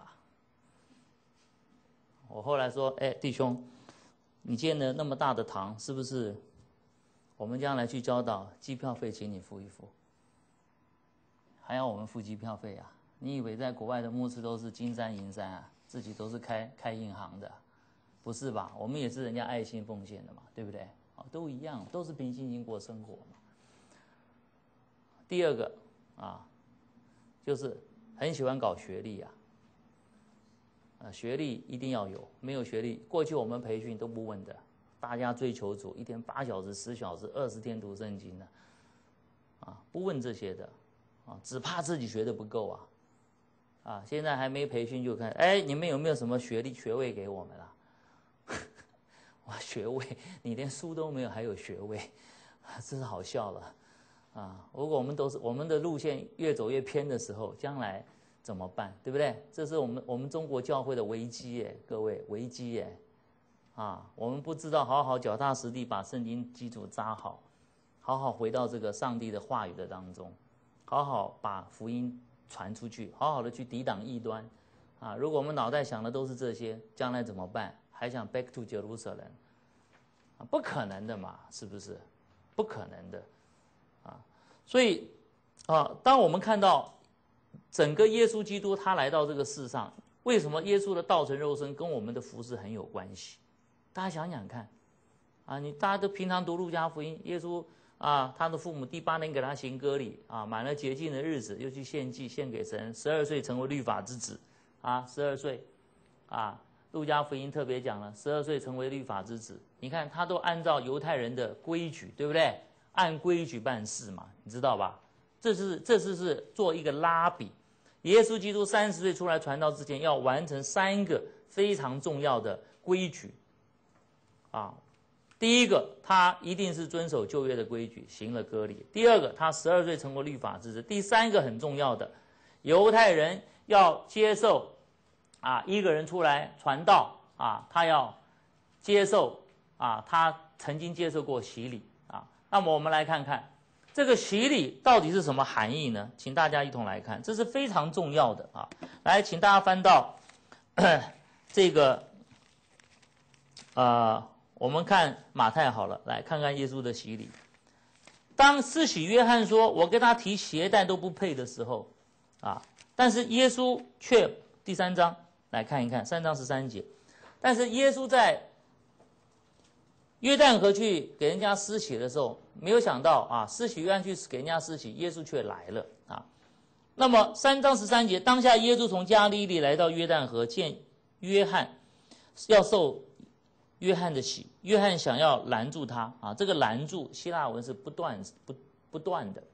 我后来说，哎，弟兄，你建了那么大的堂，是不是我们将来去教导，机票费请你付一付，还要我们付机票费啊？你以为在国外的牧师都是金山银山啊，自己都是开开银行的，不是吧？我们也是人家爱心奉献的嘛，对不对？都一样，都是平心静过生活嘛。第二个啊，就是很喜欢搞学历啊。啊，学历一定要有，没有学历，过去我们培训都不问的，大家追求主，一天八小时、十小时、二十天读圣经的，啊，不问这些的，啊，只怕自己学的不够啊，啊，现在还没培训就看，哎，你们有没有什么学历、学位给我们啊？哇，学位，你连书都没有，还有学位，真是好笑了，啊，如果我们都是我们的路线越走越偏的时候，将来怎么办？对不对？这是我们我们中国教会的危机耶，各位危机耶，啊，我们不知道好好脚踏实地把圣经基础扎好，好好回到这个上帝的话语的当中，好好把福音传出去，好好的去抵挡异端，啊，如果我们脑袋想的都是这些，将来怎么办？还想 back to Jerusalem， 啊，不可能的嘛，是不是？不可能的，啊，所以啊，当我们看到整个耶稣基督他来到这个世上，为什么耶稣的道成肉身跟我们的服事很有关系？大家想想看，啊，你大家都平常读路加福音，耶稣啊，他的父母第八年给他行割礼啊，满了洁净的日子又去献祭献给神，十二岁成为律法之子啊，十二岁啊。路加福音特别讲了，十二岁成为律法之子。你看，他都按照犹太人的规矩，对不对？按规矩办事嘛，你知道吧？这是这是是做一个拉比。耶稣基督三十岁出来传道之前，要完成三个非常重要的规矩啊。第一个，他一定是遵守旧约的规矩，行了割礼；第二个，他十二岁成为律法之子；第三个很重要的，犹太人要接受。啊，一个人出来传道啊，他要接受啊，他曾经接受过洗礼啊。那么我们来看看这个洗礼到底是什么含义呢？请大家一同来看，这是非常重要的啊。来，请大家翻到这个呃，我们看马太好了，来看看耶稣的洗礼。当施洗约翰说我跟他提鞋带都不配的时候啊，但是耶稣却第三章。来看一看三章十三节，但是耶稣在约旦河去给人家施洗的时候，没有想到啊，施洗约翰去给人家施洗，耶稣却来了啊。那么三章十三节，当下耶稣从加利利来到约旦河，见约翰要受约翰的洗，约翰想要拦住他啊，这个拦住希腊文是不断不不断的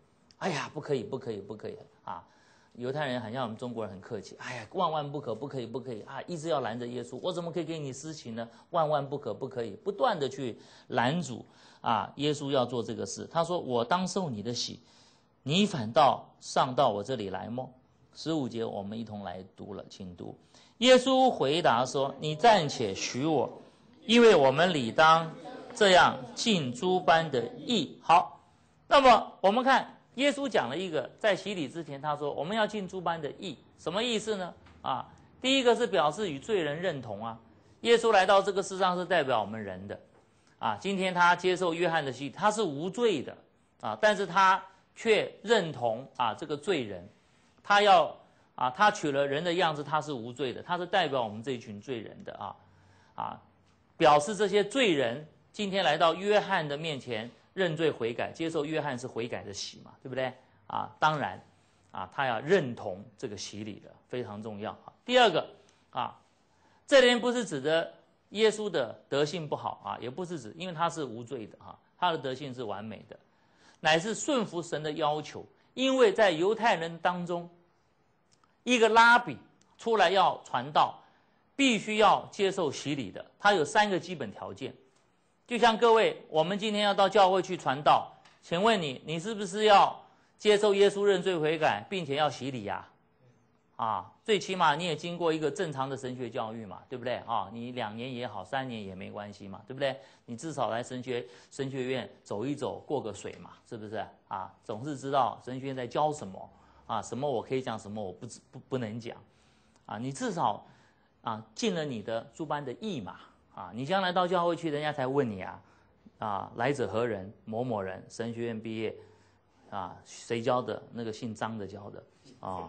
哎呀，不可以，不可以，不可以啊！犹太人很像我们中国人很客气，哎呀，万万不可，不可以，不可以啊！一直要拦着耶稣，我怎么可以给你施行呢？万万不可，不可以，不断的去拦阻啊！耶稣要做这个事，他说：“我当受你的洗，你反倒上到我这里来么？”十五节我们一同来读了，请读。耶稣回答说：“你暂且许我，因为我们理当这样尽诸般的义。”好，那么我们看。耶稣讲了一个，在洗礼之前，他说我们要尽诸般的义，什么意思呢？啊，第一个是表示与罪人认同啊。耶稣来到这个世上是代表我们人的，啊，今天他接受约翰的洗礼，他是无罪的啊，但是他却认同啊这个罪人，他要啊他取了人的样子，他是无罪的，他是代表我们这一群罪人的啊啊，表示这些罪人今天来到约翰的面前。认罪悔改，接受约翰是悔改的洗嘛，对不对啊？当然啊，他要认同这个洗礼的，非常重要。第二个啊，这边不是指的耶稣的德性不好啊，也不是指，因为他是无罪的啊，他的德性是完美的，乃是顺服神的要求。因为在犹太人当中，一个拉比出来要传道，必须要接受洗礼的，他有三个基本条件。就像各位，我们今天要到教会去传道，请问你，你是不是要接受耶稣认罪悔改，并且要洗礼呀？啊，最起码你也经过一个正常的神学教育嘛，对不对啊？你两年也好，三年也没关系嘛，对不对？你至少来神学神学院走一走，过个水嘛，是不是啊？总是知道神学院在教什么啊？什么我可以讲，什么我不不不能讲啊？你至少啊尽了你的诸般的义嘛。啊，你将来到教会去，人家才问你啊，啊，来者何人？某某人，神学院毕业，啊，谁教的？那个姓张的教的，啊，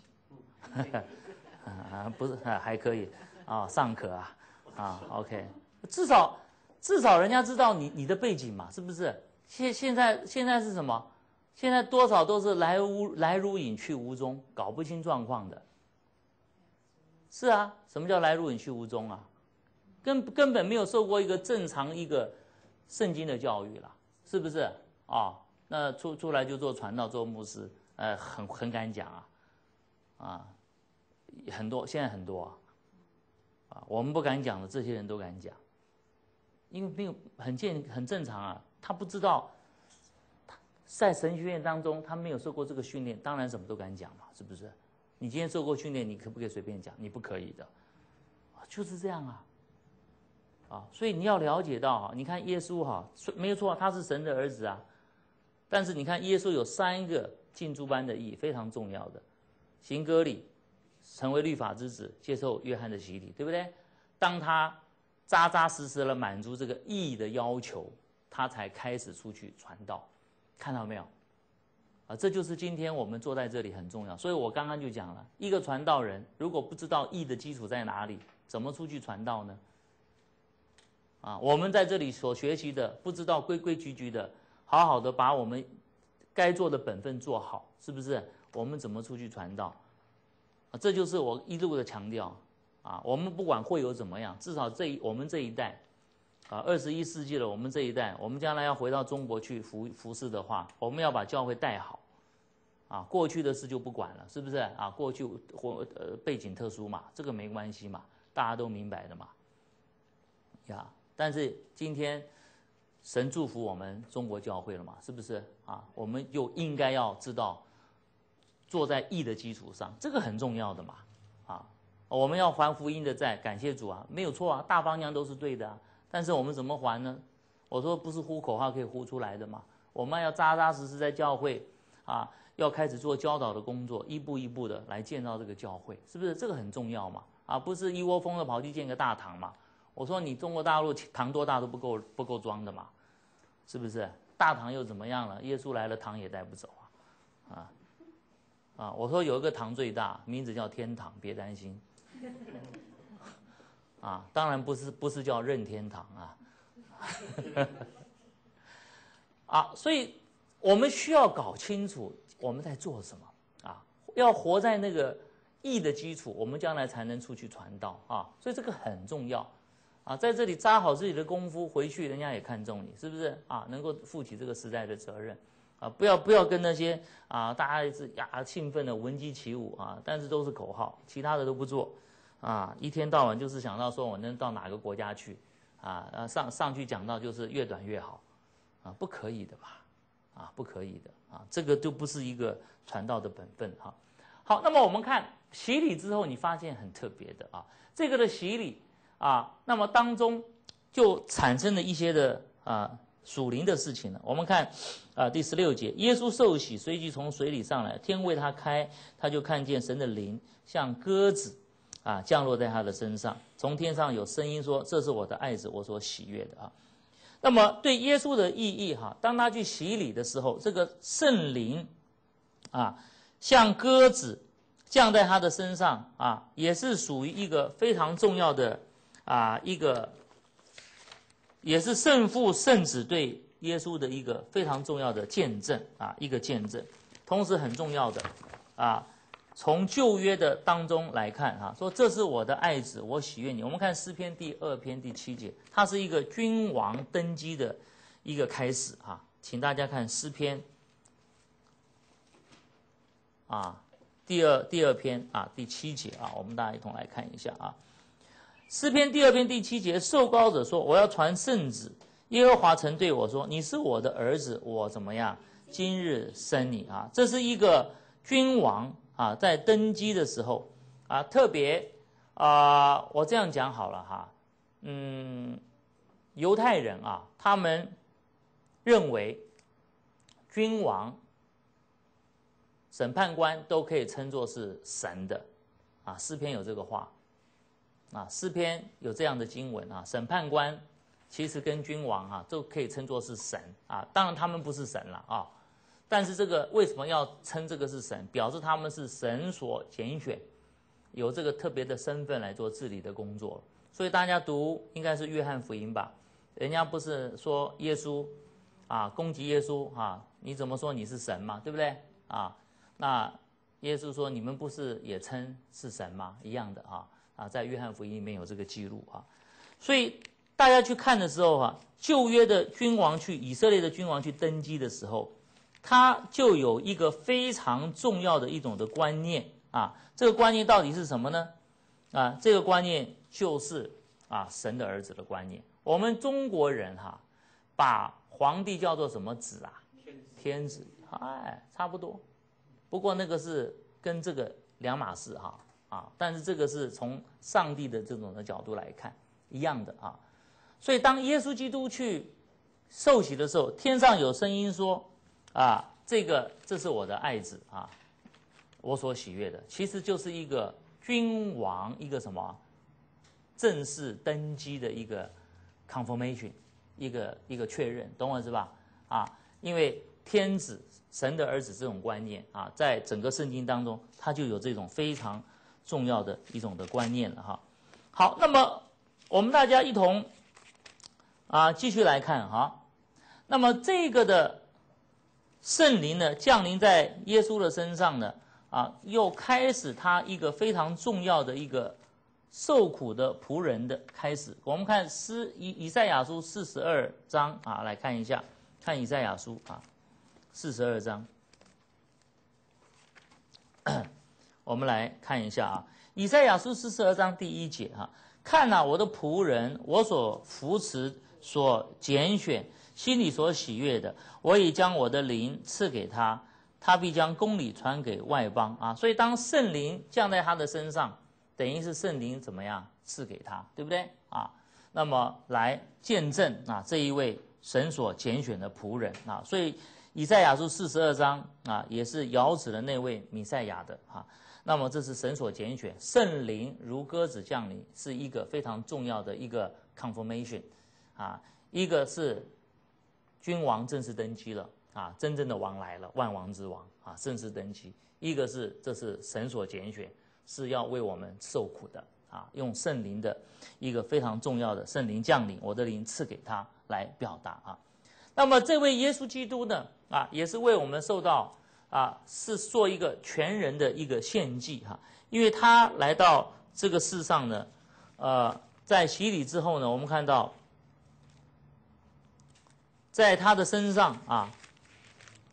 啊，不是，啊，还可以，啊，尚可啊，啊 ，OK， 至少至少人家知道你你的背景嘛，是不是？现现在现在是什么？现在多少都是来无来如影去无踪，搞不清状况的。是啊，什么叫来如影去无踪啊？根根本没有受过一个正常一个圣经的教育啦，是不是啊、哦？那出出来就做传道做牧师，呃，很很敢讲啊，啊，很多现在很多啊，啊，我们不敢讲的，这些人都敢讲，因为没有很健很正常啊，他不知道，在神学院当中他没有受过这个训练，当然什么都敢讲嘛，是不是？你今天受过训练，你可不可以随便讲？你不可以的，就是这样啊。啊，所以你要了解到啊，你看耶稣哈，没有错，他是神的儿子啊。但是你看耶稣有三个尽诸般的义，非常重要的，行割礼，成为律法之子，接受约翰的洗礼，对不对？当他扎扎实实的满足这个义的要求，他才开始出去传道，看到没有？啊，这就是今天我们坐在这里很重要。所以我刚刚就讲了，一个传道人如果不知道义的基础在哪里，怎么出去传道呢？啊，我们在这里所学习的，不知道规规矩矩的，好好的把我们该做的本分做好，是不是？我们怎么出去传道？啊，这就是我一路的强调啊。我们不管会有怎么样，至少这一我们这一代，啊，二十一世纪了，我们这一代，我们将来要回到中国去服服侍的话，我们要把教会带好。啊，过去的事就不管了，是不是？啊，过去或呃背景特殊嘛，这个没关系嘛，大家都明白的嘛。呀。但是今天，神祝福我们中国教会了嘛？是不是啊？我们又应该要知道，坐在义的基础上，这个很重要的嘛。啊，我们要还福音的债，感谢主啊，没有错啊，大方向都是对的啊。但是我们怎么还呢？我说不是呼口号可以呼出来的嘛。我们要扎扎实实在教会啊，要开始做教导的工作，一步一步的来建造这个教会，是不是？这个很重要嘛。啊，不是一窝蜂的跑去建个大堂嘛。我说你中国大陆堂多大都不够不够装的嘛，是不是？大堂又怎么样了？耶稣来了，堂也带不走啊，啊啊！我说有一个堂最大，名字叫天堂，别担心。啊，当然不是不是叫任天堂啊。啊，所以我们需要搞清楚我们在做什么啊，要活在那个义的基础，我们将来才能出去传道啊，所以这个很重要。啊，在这里扎好自己的功夫，回去人家也看重你，是不是啊？能够负起这个时代的责任， 啊，不要不要跟那些啊大家是呀兴奋的闻鸡起舞啊，但是都是口号，其他的都不做啊，一天到晚就是想到说我能到哪个国家去啊，啊上上去讲到就是越短越好啊，不可以的吧？啊，不可以的啊，这个就不是一个传道的本分哈。好，那么我们看洗礼之后，你发现很特别的啊，这个的洗礼啊，那么当中就产生了一些的啊属灵的事情了。我们看啊第十六节，耶稣受洗，随即从水里上来，天为他开，他就看见神的灵像鸽子啊降落在他的身上，从天上有声音说：“这是我的爱子，我所喜悦的啊。”那么对耶稣的意义哈，当他去洗礼的时候，这个圣灵啊，像鸽子降在他的身上啊，也是属于一个非常重要的啊一个，也是圣父圣子对耶稣的一个非常重要的见证啊，一个见证。同时很重要的啊，从旧约的当中来看啊，说这是我的爱子，我喜悦你。我们看诗篇第二篇第七节，它是一个君王登基的一个开始啊，请大家看诗篇啊第二第二篇啊第七节啊，我们大家一同来看一下啊。诗篇第二篇第七节，受膏者说：“我要传圣旨，耶和华曾对我说：你是我的儿子，我怎么样？今日生你啊！”这是一个君王啊，在登基的时候啊，特别啊，我这样讲好了哈，嗯，犹太人啊，他们认为君王、审判官都可以称作是神的啊，诗篇有这个话啊，诗篇有这样的经文啊，审判官其实跟君王啊都可以称作是神啊，当然他们不是神了啊。但是这个为什么要称这个是神？表示他们是神所拣选，有这个特别的身份来做治理的工作。所以大家读应该是约翰福音吧？人家不是说耶稣啊攻击耶稣啊，你怎么说你是神嘛？对不对啊？那耶稣说你们不是也称是神吗？一样的啊啊，在约翰福音里面有这个记录啊。所以大家去看的时候啊，旧约的君王去以色列的君王去登基的时候，他就有一个非常重要的一种的观念啊，这个观念到底是什么呢？啊，这个观念就是啊神的儿子的观念。我们中国人哈、啊，把皇帝叫做什么子啊？天子，哎，差不多。不过那个是跟这个两码事哈啊，但是这个是从上帝的这种的角度来看，一样的啊。所以当耶稣基督去受洗的时候，天上有声音说。啊，这个这是我的爱子啊，我所喜悦的，其实就是一个君王一个什么正式登基的一个 confirmation， 一个一个确认，懂我是吧？啊，因为天子神的儿子这种观念啊，在整个圣经当中，它就有这种非常重要的一种的观念了哈。好，那么我们大家一同啊继续来看哈，那么这个的。圣灵呢降临在耶稣的身上呢，啊，又开始他一个非常重要的一个受苦的仆人的开始。我们看诗以以赛亚书四十二章啊，来看一下，看以赛亚书啊，四十二章，我们来看一下啊，以赛亚书四十二章第一节啊，看啊，我的仆人，我所扶持、所拣选。心里所喜悦的，我已将我的灵赐给他，他必将公理传给外邦啊！所以当圣灵降在他的身上，等于是圣灵怎么样赐给他，对不对啊？那么来见证啊这一位神所拣选的仆人啊！所以以赛亚书四十二章啊，也是遥指了那位弥赛亚的啊。那么这是神所拣选，圣灵如鸽子降临，是一个非常重要的一个 confirmation 啊，一个是。君王正式登基了啊，真正的王来了，万王之王啊，正式登基。一个是这是神所拣选，是要为我们受苦的啊，用圣灵的一个非常重要的圣灵降临，我的灵赐给他来表达啊。那么这位耶稣基督呢啊，也是为我们受到啊，是做一个全人的一个献祭哈、啊，因为他来到这个世上呢，呃，在洗礼之后呢，我们看到。在他的身上啊，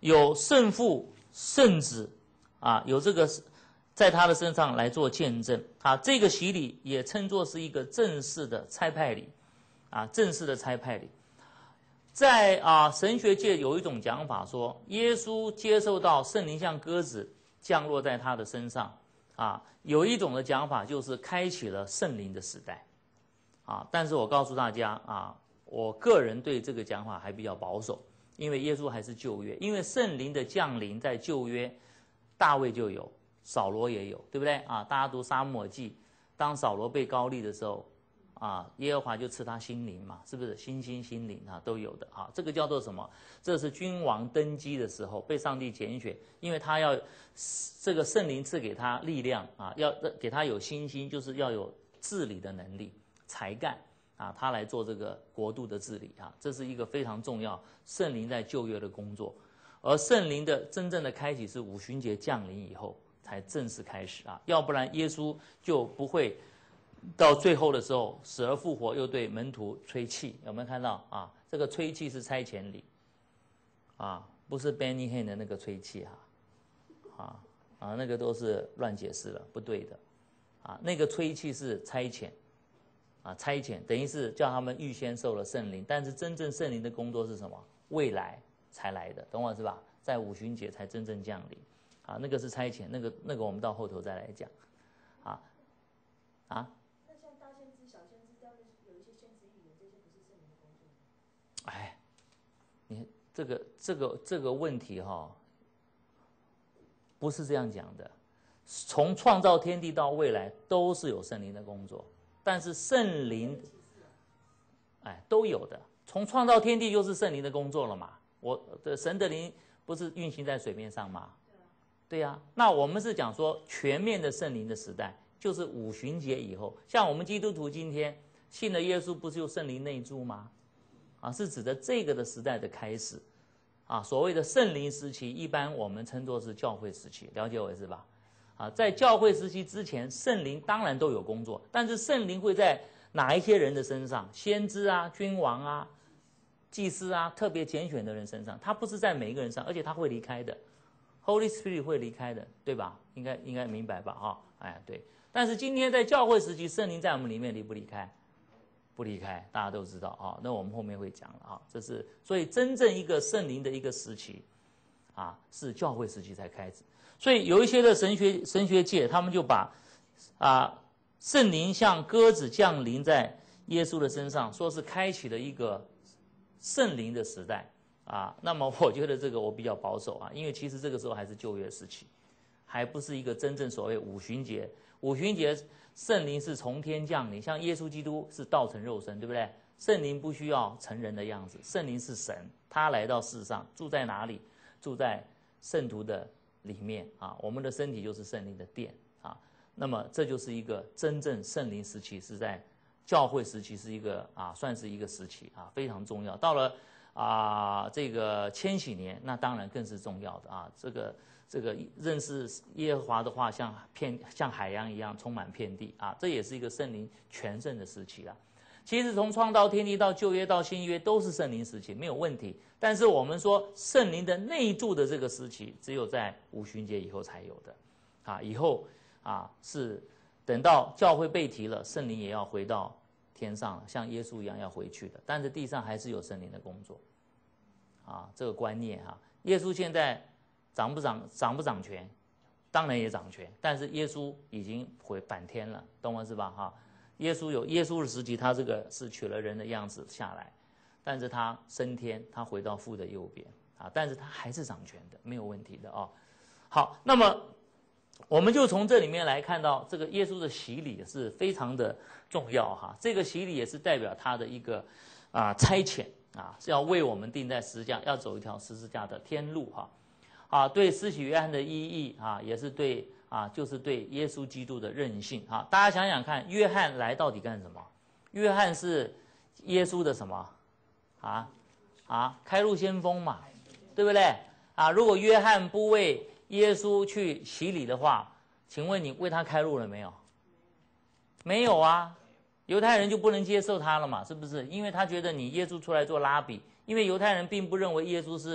有圣父、圣子啊，有这个在他的身上来做见证啊。这个洗礼也称作是一个正式的差派礼啊，正式的差派礼。在啊神学界有一种讲法说，耶稣接受到圣灵像鸽子降落在他的身上啊。有一种的讲法就是开启了圣灵的时代啊。但是我告诉大家啊，我个人对这个讲法还比较保守，因为耶稣还是旧约，因为圣灵的降临在旧约，大卫就有，扫罗也有，对不对啊？大家读撒母耳记，当扫罗被膏立的时候啊，耶和华就赐他心灵嘛，是不是？心心心灵啊都有的啊。这个叫做什么？这是君王登基的时候被上帝拣选，因为他要这个圣灵赐给他力量啊，要给他有信心，就是要有治理的能力、才干啊，他来做这个国度的治理啊，这是一个非常重要圣灵在旧约的工作。而圣灵的真正的开启是五旬节降临以后才正式开始啊，要不然耶稣就不会到最后的时候死而复活，又对门徒吹气，有没有看到啊？这个吹气是差遣礼啊，不是 Benny Hinn 的那个吹气啊，啊啊，那个都是乱解释了，不对的啊。那个吹气是差遣啊，差遣等于是叫他们预先受了圣灵，但是真正圣灵的工作是什么？未来才来的，懂我是吧？在五旬节才真正降临啊，那个是差遣，那个那个我们到后头再来讲啊啊。哎，你这个这个这个问题哈、哦，不是这样讲的。从创造天地到未来，都是有圣灵的工作，但是圣灵，哎，都有的。从创造天地就是圣灵的工作了嘛。我的神的灵不是运行在水面上吗？对呀、啊。那我们是讲说全面的圣灵的时代，就是五旬节以后。像我们基督徒今天信了耶稣，不是有圣灵内住吗？啊，是指的这个的时代的开始，啊，所谓的圣灵时期，一般我们称作是教会时期，了解我是吧？啊，在教会时期之前，圣灵当然都有工作，但是圣灵会在哪一些人的身上？先知啊、君王啊、祭司啊，特别拣选的人身上，他不是在每一个人上，而且他会离开的 ，Holy Spirit 会离开的，对吧？应该应该明白吧？哈、哦，哎，对。但是今天在教会时期，圣灵在我们里面离不离开？不离开，大家都知道啊。那我们后面会讲了啊。这是所以真正一个圣灵的一个时期，啊，是教会时期才开始。所以有一些的神学神学界，他们就把啊圣灵像鸽子降临在耶稣的身上，说是开启了一个圣灵的时代啊。那么我觉得这个我比较保守啊，因为其实这个时候还是旧约时期，还不是一个真正所谓五旬节。五旬节圣灵是从天降临，像耶稣基督是道成肉身，对不对？圣灵不需要成人的样子，圣灵是神，他来到世上，住在哪里？住在圣徒的里面啊。我们的身体就是圣灵的殿啊。那么这就是一个真正圣灵时期，是在教会时期，是一个啊，算是一个时期啊，非常重要。到了啊这个千禧年，那当然更是重要的啊。这个。这个认识耶和华的话，像片像海洋一样充满遍地啊，这也是一个圣灵全盛的时期啦。其实从创造天地到旧约到新约都是圣灵时期，没有问题。但是我们说圣灵的内住的这个时期，只有在五旬节以后才有的啊。以后啊是等到教会被提了，圣灵也要回到天上了，像耶稣一样要回去的。但是地上还是有圣灵的工作啊，这个观念哈、啊。耶稣现在。掌不掌掌不掌权？当然也掌权，但是耶稣已经回返天了，懂我是吧？哈，耶稣有耶稣的时期，他这个是取了人的样子下来，但是他升天，他回到父的右边啊，但是他还是掌权的，没有问题的啊、哦。好，那么我们就从这里面来看到，这个耶稣的洗礼是非常的重要哈。这个洗礼也是代表他的一个啊差遣啊，是要为我们钉在十字架，要走一条十字架的天路哈。啊，对施洗约翰的意义啊，也是对啊，就是对耶稣基督的任性啊。大家想想看，约翰来到底干什么？约翰是耶稣的什么？啊啊，开路先锋嘛，对不对？啊，如果约翰不为耶稣去洗礼的话，请问你为他开路了没有？没有啊，犹太人就不能接受他了嘛，是不是？因为他觉得你耶稣出来做拉比，因为犹太人并不认为耶稣是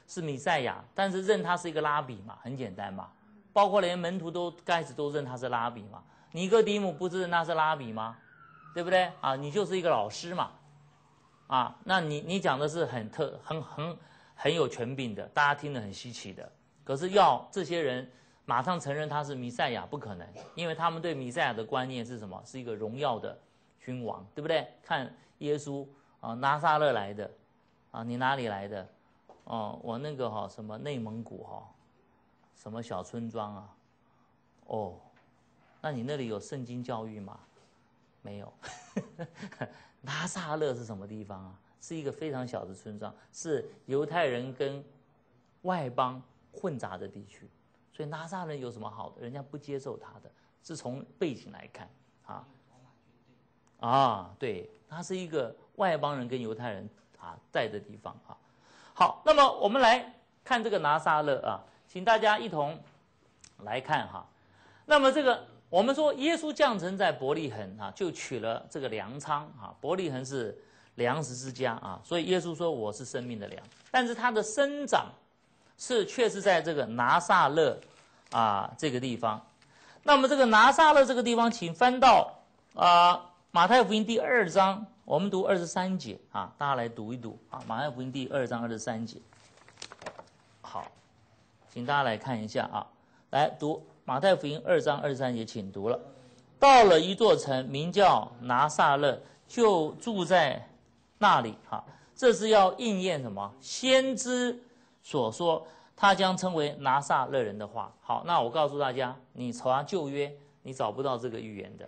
是弥赛亚，但是认他是一个拉比嘛，很简单嘛。包括连门徒都开始都认他是拉比嘛。尼哥底母不是认他是拉比吗？对不对啊？你就是一个老师嘛。啊，那你你讲的是很特很很很有权柄的，大家听得很稀奇的。可是要这些人马上承认他是弥赛亚不可能，因为他们对弥赛亚的观念是什么？是一个荣耀的君王，对不对？看耶稣啊，拿撒勒来的啊，你哪里来的？哦，我那个哈、哦、什么内蒙古哈、哦，什么小村庄啊？哦，那你那里有圣经教育吗？没有。拿撒勒是什么地方啊？是一个非常小的村庄，是犹太人跟外邦混杂的地区，所以拿撒勒有什么好的？人家不接受他的，是从背景来看啊。啊，对，他是一个外邦人跟犹太人啊在的地方啊。好，那么我们来看这个拿撒勒啊，请大家一同来看哈。那么这个我们说耶稣降生在伯利恒啊，就取了这个粮仓啊，伯利恒是粮食之家啊，所以耶稣说我是生命的粮。但是他的生长是却是在这个拿撒勒啊这个地方。那么这个拿撒勒这个地方，请翻到啊马太福音第二章，我们读二十三节啊，大家来读一读啊，马太福音第二章二十三节。好，请大家来看一下啊，来读马太福音二章二十三节，请读了。到了一座城，名叫拿撒勒，就住在那里哈。这是要应验什么？先知所说，他将称为拿撒勒人的话。好，那我告诉大家，你查旧约，你找不到这个预言的。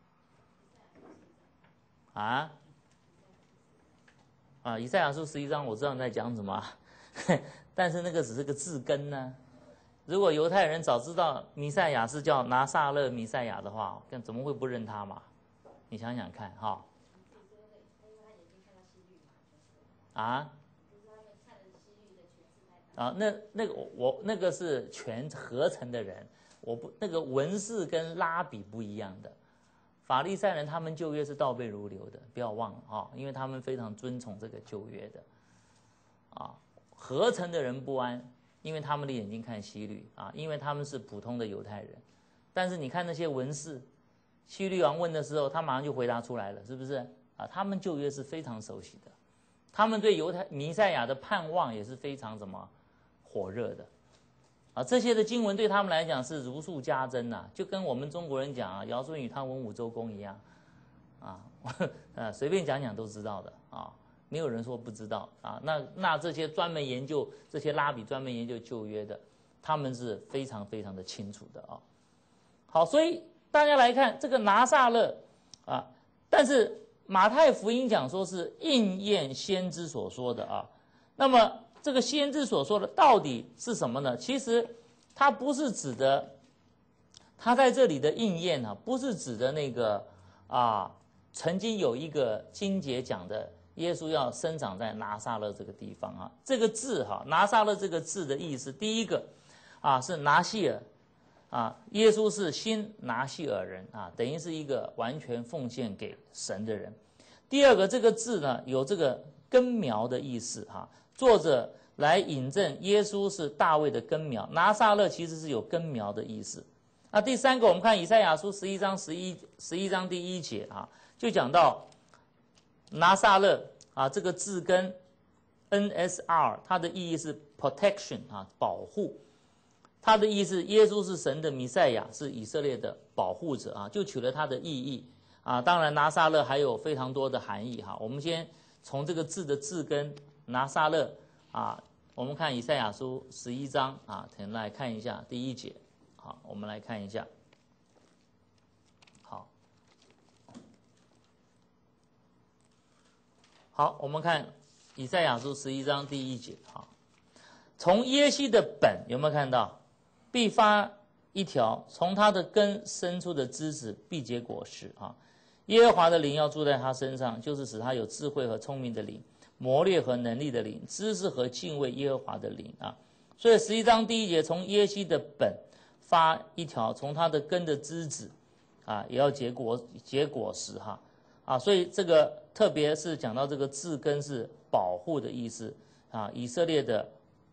啊？啊，以赛亚书十一章我知道你在讲什么，但是那个只是个字根呢。如果犹太人早知道弥赛亚是叫拿撒勒弥赛亚的话，怎么会不认他嘛？你想想看哈。啊？啊，那那个我那个是全合成的人，我不那个文士跟拉比不一样的。法利赛人他们旧约是倒背如流的，不要忘了啊，因为他们非常尊崇这个旧约的。啊，合成的人不安。因为他们的眼睛看希律啊，因为他们是普通的犹太人，但是你看那些文士，希律王问的时候，他马上就回答出来了，是不是啊？他们旧约是非常熟悉的，他们对犹太弥赛亚的盼望也是非常什么火热的啊。这些的经文对他们来讲是如数家珍呐、啊，就跟我们中国人讲啊，尧舜禹汤文武周公一样啊，呃，随便讲讲都知道的啊。没有人说不知道啊，那那这些专门研究这些拉比专门研究旧约的，他们是非常非常的清楚的啊。好，所以大家来看这个拿撒勒啊，但是马太福音讲说是应验先知所说的啊。那么这个先知所说的到底是什么呢？其实它不是指的，它在这里的应验啊，不是指的那个啊，曾经有一个经节讲的。耶稣要生长在拿撒勒这个地方啊，这个字哈，拿撒勒这个字的意思，第一个啊是拿细尔啊，耶稣是新拿细尔人啊，等于是一个完全奉献给神的人。第二个，这个字呢有这个根苗的意思哈，作者来引证耶稣是大卫的根苗，拿撒勒其实是有根苗的意思。那第三个，我们看以赛亚书十一章十一十一章第一节啊，就讲到。拿撒勒啊，这个字根 N S R， 它的意义是 protection 啊，保护。它的意思，耶稣是神的弥赛亚，是以色列的保护者啊，就取了它的意义啊。当然，拿撒勒还有非常多的含义哈。我们先从这个字的字根拿撒勒啊，我们看以赛亚书十一章啊，我们来看一下第一节。好，我们来看一下。好，我们看以赛亚书十一章第一节哈，从耶西的本有没有看到？必发一条，从他的根生出的枝子必结果实啊。耶和华的灵要住在他身上，就是使他有智慧和聪明的灵，谋略和能力的灵，知识和敬畏耶和华的灵啊。所以十一章第一节，从耶西的本发一条，从他的根的枝子啊，也要结果结果实哈。啊，所以这个特别是讲到这个字根是保护的意思啊，以色列的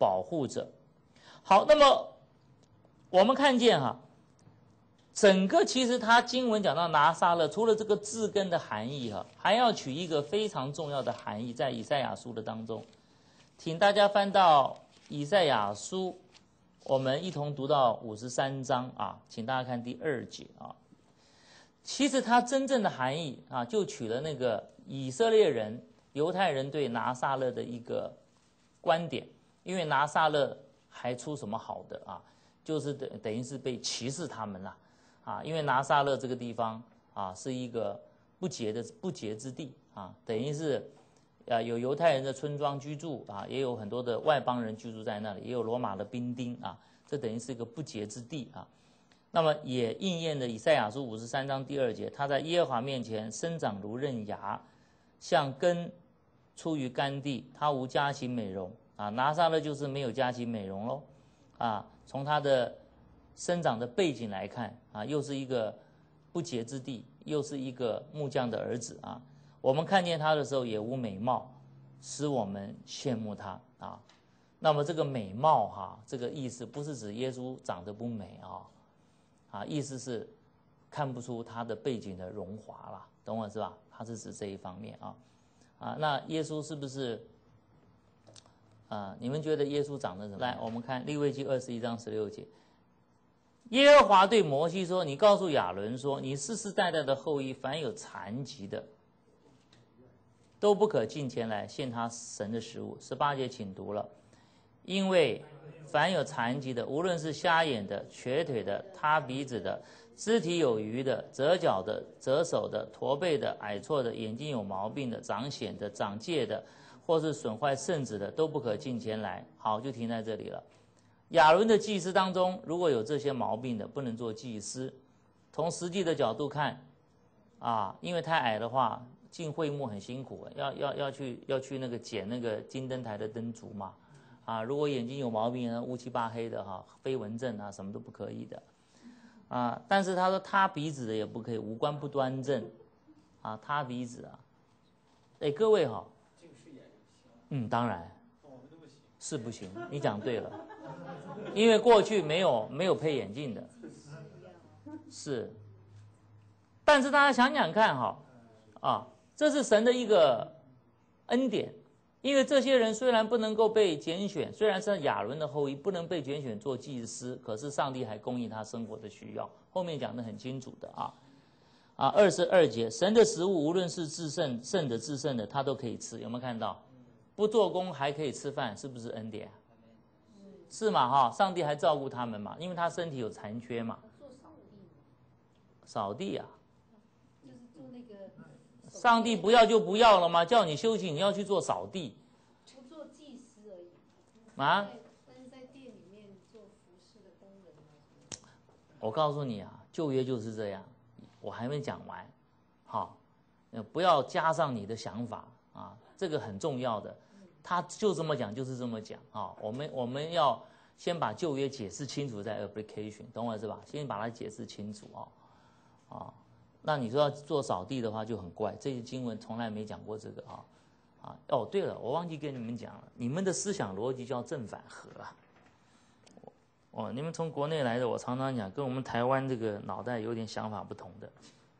保护者。好，那么我们看见哈，整个其实他经文讲到拿撒勒，除了这个字根的含义哈，还要取一个非常重要的含义，在以赛亚书的当中，请大家翻到以赛亚书，我们一同读到五十三章啊，请大家看第二节啊。其实它真正的含义啊，就取了那个以色列人、犹太人对拿撒勒的一个观点，因为拿撒勒还出什么好的啊？就是等等于是被歧视他们了啊，因为拿撒勒这个地方啊是一个不洁的不洁之地啊，等于是啊有犹太人的村庄居住啊，也有很多的外邦人居住在那里，也有罗马的兵丁啊，这等于是一个不洁之地啊。那么也应验了以赛亚书五十三章第二节，他在耶和华面前生长如嫩芽，像根出于干地，他无佳形美容啊。拿撒勒就是没有佳形美容咯啊。从他的生长的背景来看啊，又是一个不洁之地，又是一个木匠的儿子啊。我们看见他的时候也无美貌，使我们羡慕他啊。那么这个美貌哈、啊，这个意思不是指耶稣长得不美啊。啊，意思是看不出他的背景的荣华啦，懂我是吧？他是指这一方面啊，啊，那耶稣是不是？啊，你们觉得耶稣长得怎么样？来，我们看利未记二十一章十六节，耶和华对摩西说：“你告诉亚伦说，你世世代代的后裔，凡有残疾的，都不可近前来献他神的食物。”十八节请读了，因为凡有残疾的，无论是瞎眼的、瘸腿的、塌鼻子的、肢体有余的、折脚的、折手的、驼背的、矮矬的、眼睛有毛病的、长癣的、长疥的，或是损坏圣子的，都不可近前来。好，就停在这里了。亚伦的祭司当中，如果有这些毛病的，不能做祭司。从实际的角度看，啊，因为太矮的话，进会幕很辛苦，要要要去要去那个捡那个金灯台的灯烛嘛。啊，如果眼睛有毛病呢，乌漆八黑的哈，飞蚊症啊，什么都不可以的，啊，但是他说塌鼻子的也不可以，五官不端正，啊，塌鼻子啊，哎，各位哈，嗯，当然，是不行，你讲对了，因为过去没有没有配眼镜的，是，但是大家想想看哈，啊，这是神的一个恩典。因为这些人虽然不能够被拣选，虽然是亚伦的后裔，不能被拣选做祭司，可是上帝还供应他生活的需要。后面讲得很清楚的啊，啊，二十二节，神的食物无论是至圣、圣的、至圣的，他都可以吃。有没有看到？不做工还可以吃饭，是不是恩典？是嘛哈？上帝还照顾他们嘛，因为他身体有残缺嘛。扫地啊。上帝不要就不要了吗？叫你休息，你要去做扫地。 不做祭司而已。 啊？ 但是在店里面做服侍的工人啊。 我告诉你啊，旧约就是这样。我还没讲完，好，不要加上你的想法啊，这个很重要的。他就这么讲，就是这么讲啊。我们我们要先把旧约解释清楚，再 application， 懂我是吧？先把它解释清楚啊，啊。那你说要做扫地的话就很怪，这些经文从来没讲过这个啊，啊哦对了，我忘记跟你们讲了，你们的思想逻辑叫正反合啊。哦，你们从国内来的，我常常讲，跟我们台湾这个脑袋有点想法不同的。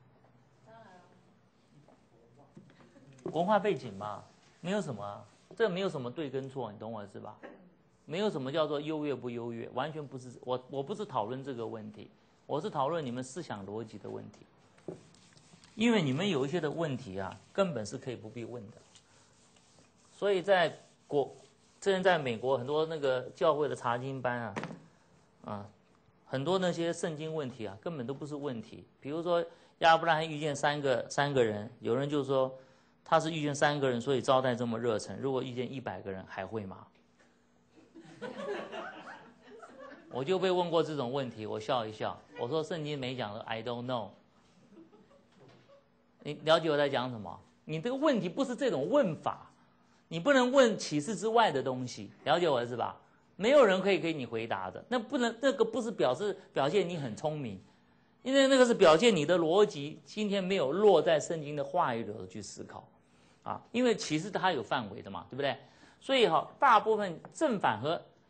文化背景嘛，没有什么、啊，这没有什么对跟错，你懂我是吧？没有什么叫做优越不优越，完全不是。我我不是讨论这个问题，我是讨论你们思想逻辑的问题。因为你们有一些的问题啊，根本是可以不必问的。所以在国，之前在美国很多那个教会的查经班啊，啊，很多那些圣经问题啊，根本都不是问题。比如说亚伯拉罕遇见三个三个人，有人就说他是遇见三个人，所以招待这么热忱。如果遇见一百个人，还会吗？我就被问过这种问题，我笑一笑，我说圣经没讲的 ，I don't know。你了解我在讲什么？你这个问题不是这种问法，你不能问启示之外的东西，了解我是吧？没有人可以给你回答的，那不能，那个不是表示表现你很聪明，因为那个是表现你的逻辑今天没有落在圣经的话语里头去思考，啊，因为启示它有范围的嘛，对不对？所以哈，大部分正反合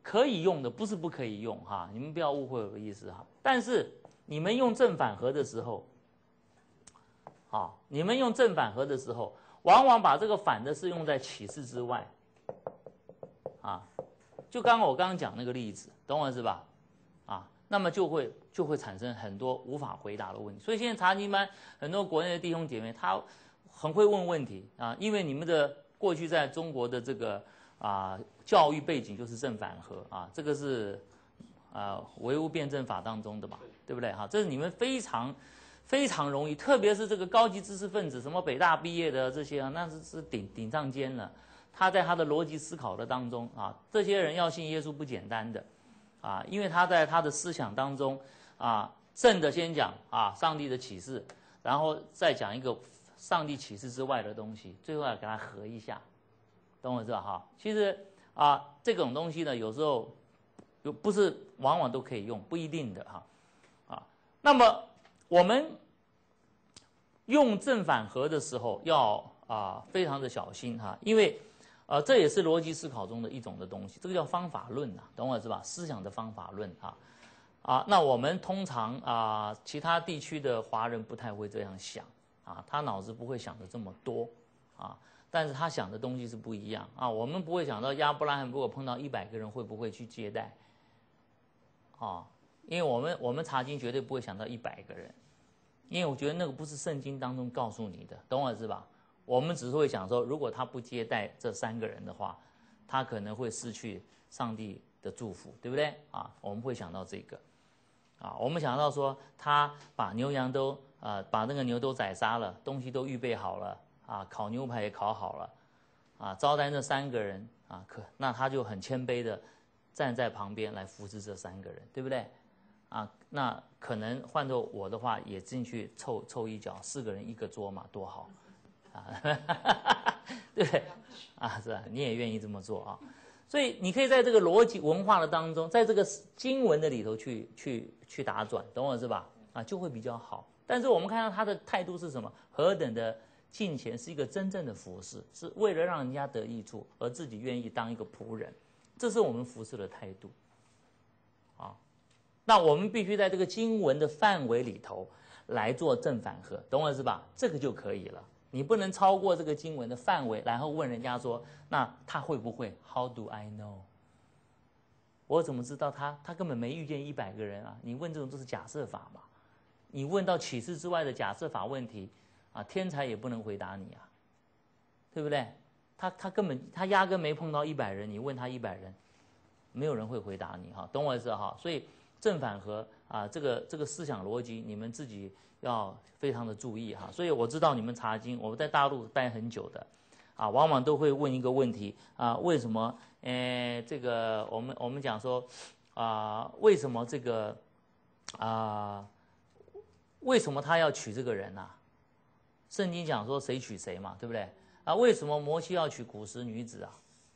可以用的，不是不可以用哈，你们不要误会我的意思哈。但是你们用正反合的时候，啊，你们用正反合的时候，往往把这个反的是用在启示之外，啊，就刚刚我刚刚讲那个例子，懂我意思吧？啊，那么就会就会产生很多无法回答的问题。所以现在查经班很多国内的弟兄姐妹，他很会问问题啊，因为你们的过去在中国的这个啊教育背景就是正反合啊，这个是啊唯物辩证法当中的嘛，对不对？哈，这是你们非常非常容易，特别是这个高级知识分子，什么北大毕业的这些啊，那是是顶顶上尖了。他在他的逻辑思考的当中啊，这些人要信耶稣不简单的啊，因为他在他的思想当中啊，正的先讲啊上帝的启示，然后再讲一个上帝启示之外的东西，最后要给它合一下，懂我知道哈？其实啊，这种东西呢，有时候有不是往往都可以用，不一定的哈啊。那么我们用正反合的时候要啊非常的小心哈，因为呃这也是逻辑思考中的一种的东西，这个叫方法论呐，懂我是吧？思想的方法论啊啊。那我们通常啊其他地区的华人不太会这样想啊，他脑子不会想的这么多啊，但是他想的东西是不一样啊。我们不会想到亚伯拉罕如果碰到一百个人会不会去接待啊？因为我们我们查经绝对不会想到一百个人。因为我觉得那个不是圣经当中告诉你的，懂我是吧？我们只是会想说，如果他不接待这三个人的话，他可能会失去上帝的祝福，对不对？啊，我们会想到这个，啊，我们想到说他把牛羊都呃把那个牛都宰杀了，东西都预备好了，啊，烤牛排也烤好了，啊，招待那三个人啊，可那他就很谦卑的站在旁边来服侍这三个人，对不对？啊，那可能换做我的话，也进去凑凑一脚，四个人一个桌嘛，多好，啊，对不对？啊，是吧？你也愿意这么做啊？所以你可以在这个逻辑文化的当中，在这个经文的里头去去去打转，懂我是吧？啊，就会比较好。但是我们看到他的态度是什么？何等的敬虔，是一个真正的服侍，是为了让人家得益处，而自己愿意当一个仆人，这是我们服侍的态度，啊。那我们必须在这个经文的范围里头来做正反合，懂我是吧？这个就可以了。你不能超过这个经文的范围，然后问人家说，那他会不会 ？How do I know？ 我怎么知道他？他根本没遇见一百个人啊！你问这种都是假设法嘛？你问到启示之外的假设法问题啊，天才也不能回答你啊，对不对？他他根本他压根没碰到一百人，你问他一百人，没有人会回答你哈，懂我意思哈？所以。正反合啊，这个这个思想逻辑，你们自己要非常的注意哈。所以我知道你们查经，我在大陆待很久的，啊，往往都会问一个问题啊，为什么？呃，这个我们我们讲说啊，为什么这个啊，为什么他要娶这个人啊？圣经讲说谁娶谁嘛，对不对？啊，为什么摩西要娶古时女子啊？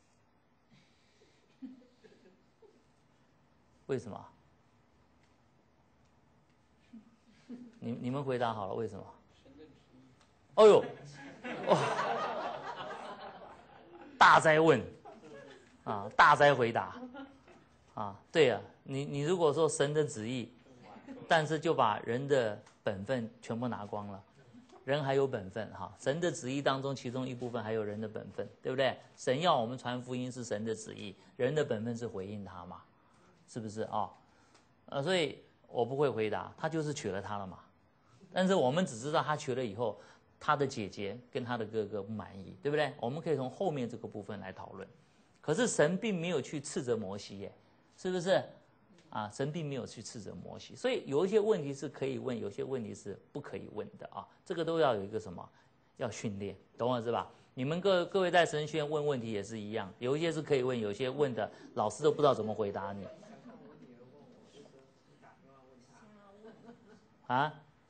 为什么？你你们回答好了，为什么？哦呦，哦，大哉问，啊，大哉回答，啊，对呀、啊，你你如果说神的旨意，但是就把人的本分全部拿光了，人还有本分哈，神的旨意当中其中一部分还有人的本分，对不对？神要我们传福音是神的旨意，人的本分是回应他嘛，是不是啊、哦？呃，所以我不会回答，他就是娶了她了嘛。但是我们只知道他娶了以后，他的姐姐跟他的哥哥不满意，对不对？我们可以从后面这个部分来讨论。可是神并没有去斥责摩西耶，是不是？啊，神并没有去斥责摩西，所以有一些问题是可以问，有些问题是不可以问的啊。这个都要有一个什么？要训练，懂我是吧？你们各各位在神学院问问题也是一样，有一些是可以问，有些问的老师都不知道怎么回答你。啊？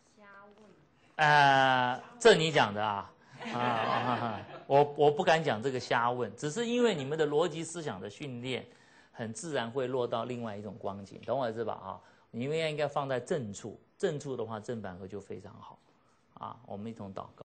呃，这你讲的啊，啊，啊我我不敢讲这个瞎问，只是因为你们的逻辑思想的训练，很自然会落到另外一种光景，懂我是吧？啊，你们应该放在正处，正处的话正反合就非常好，啊，我们一同祷告。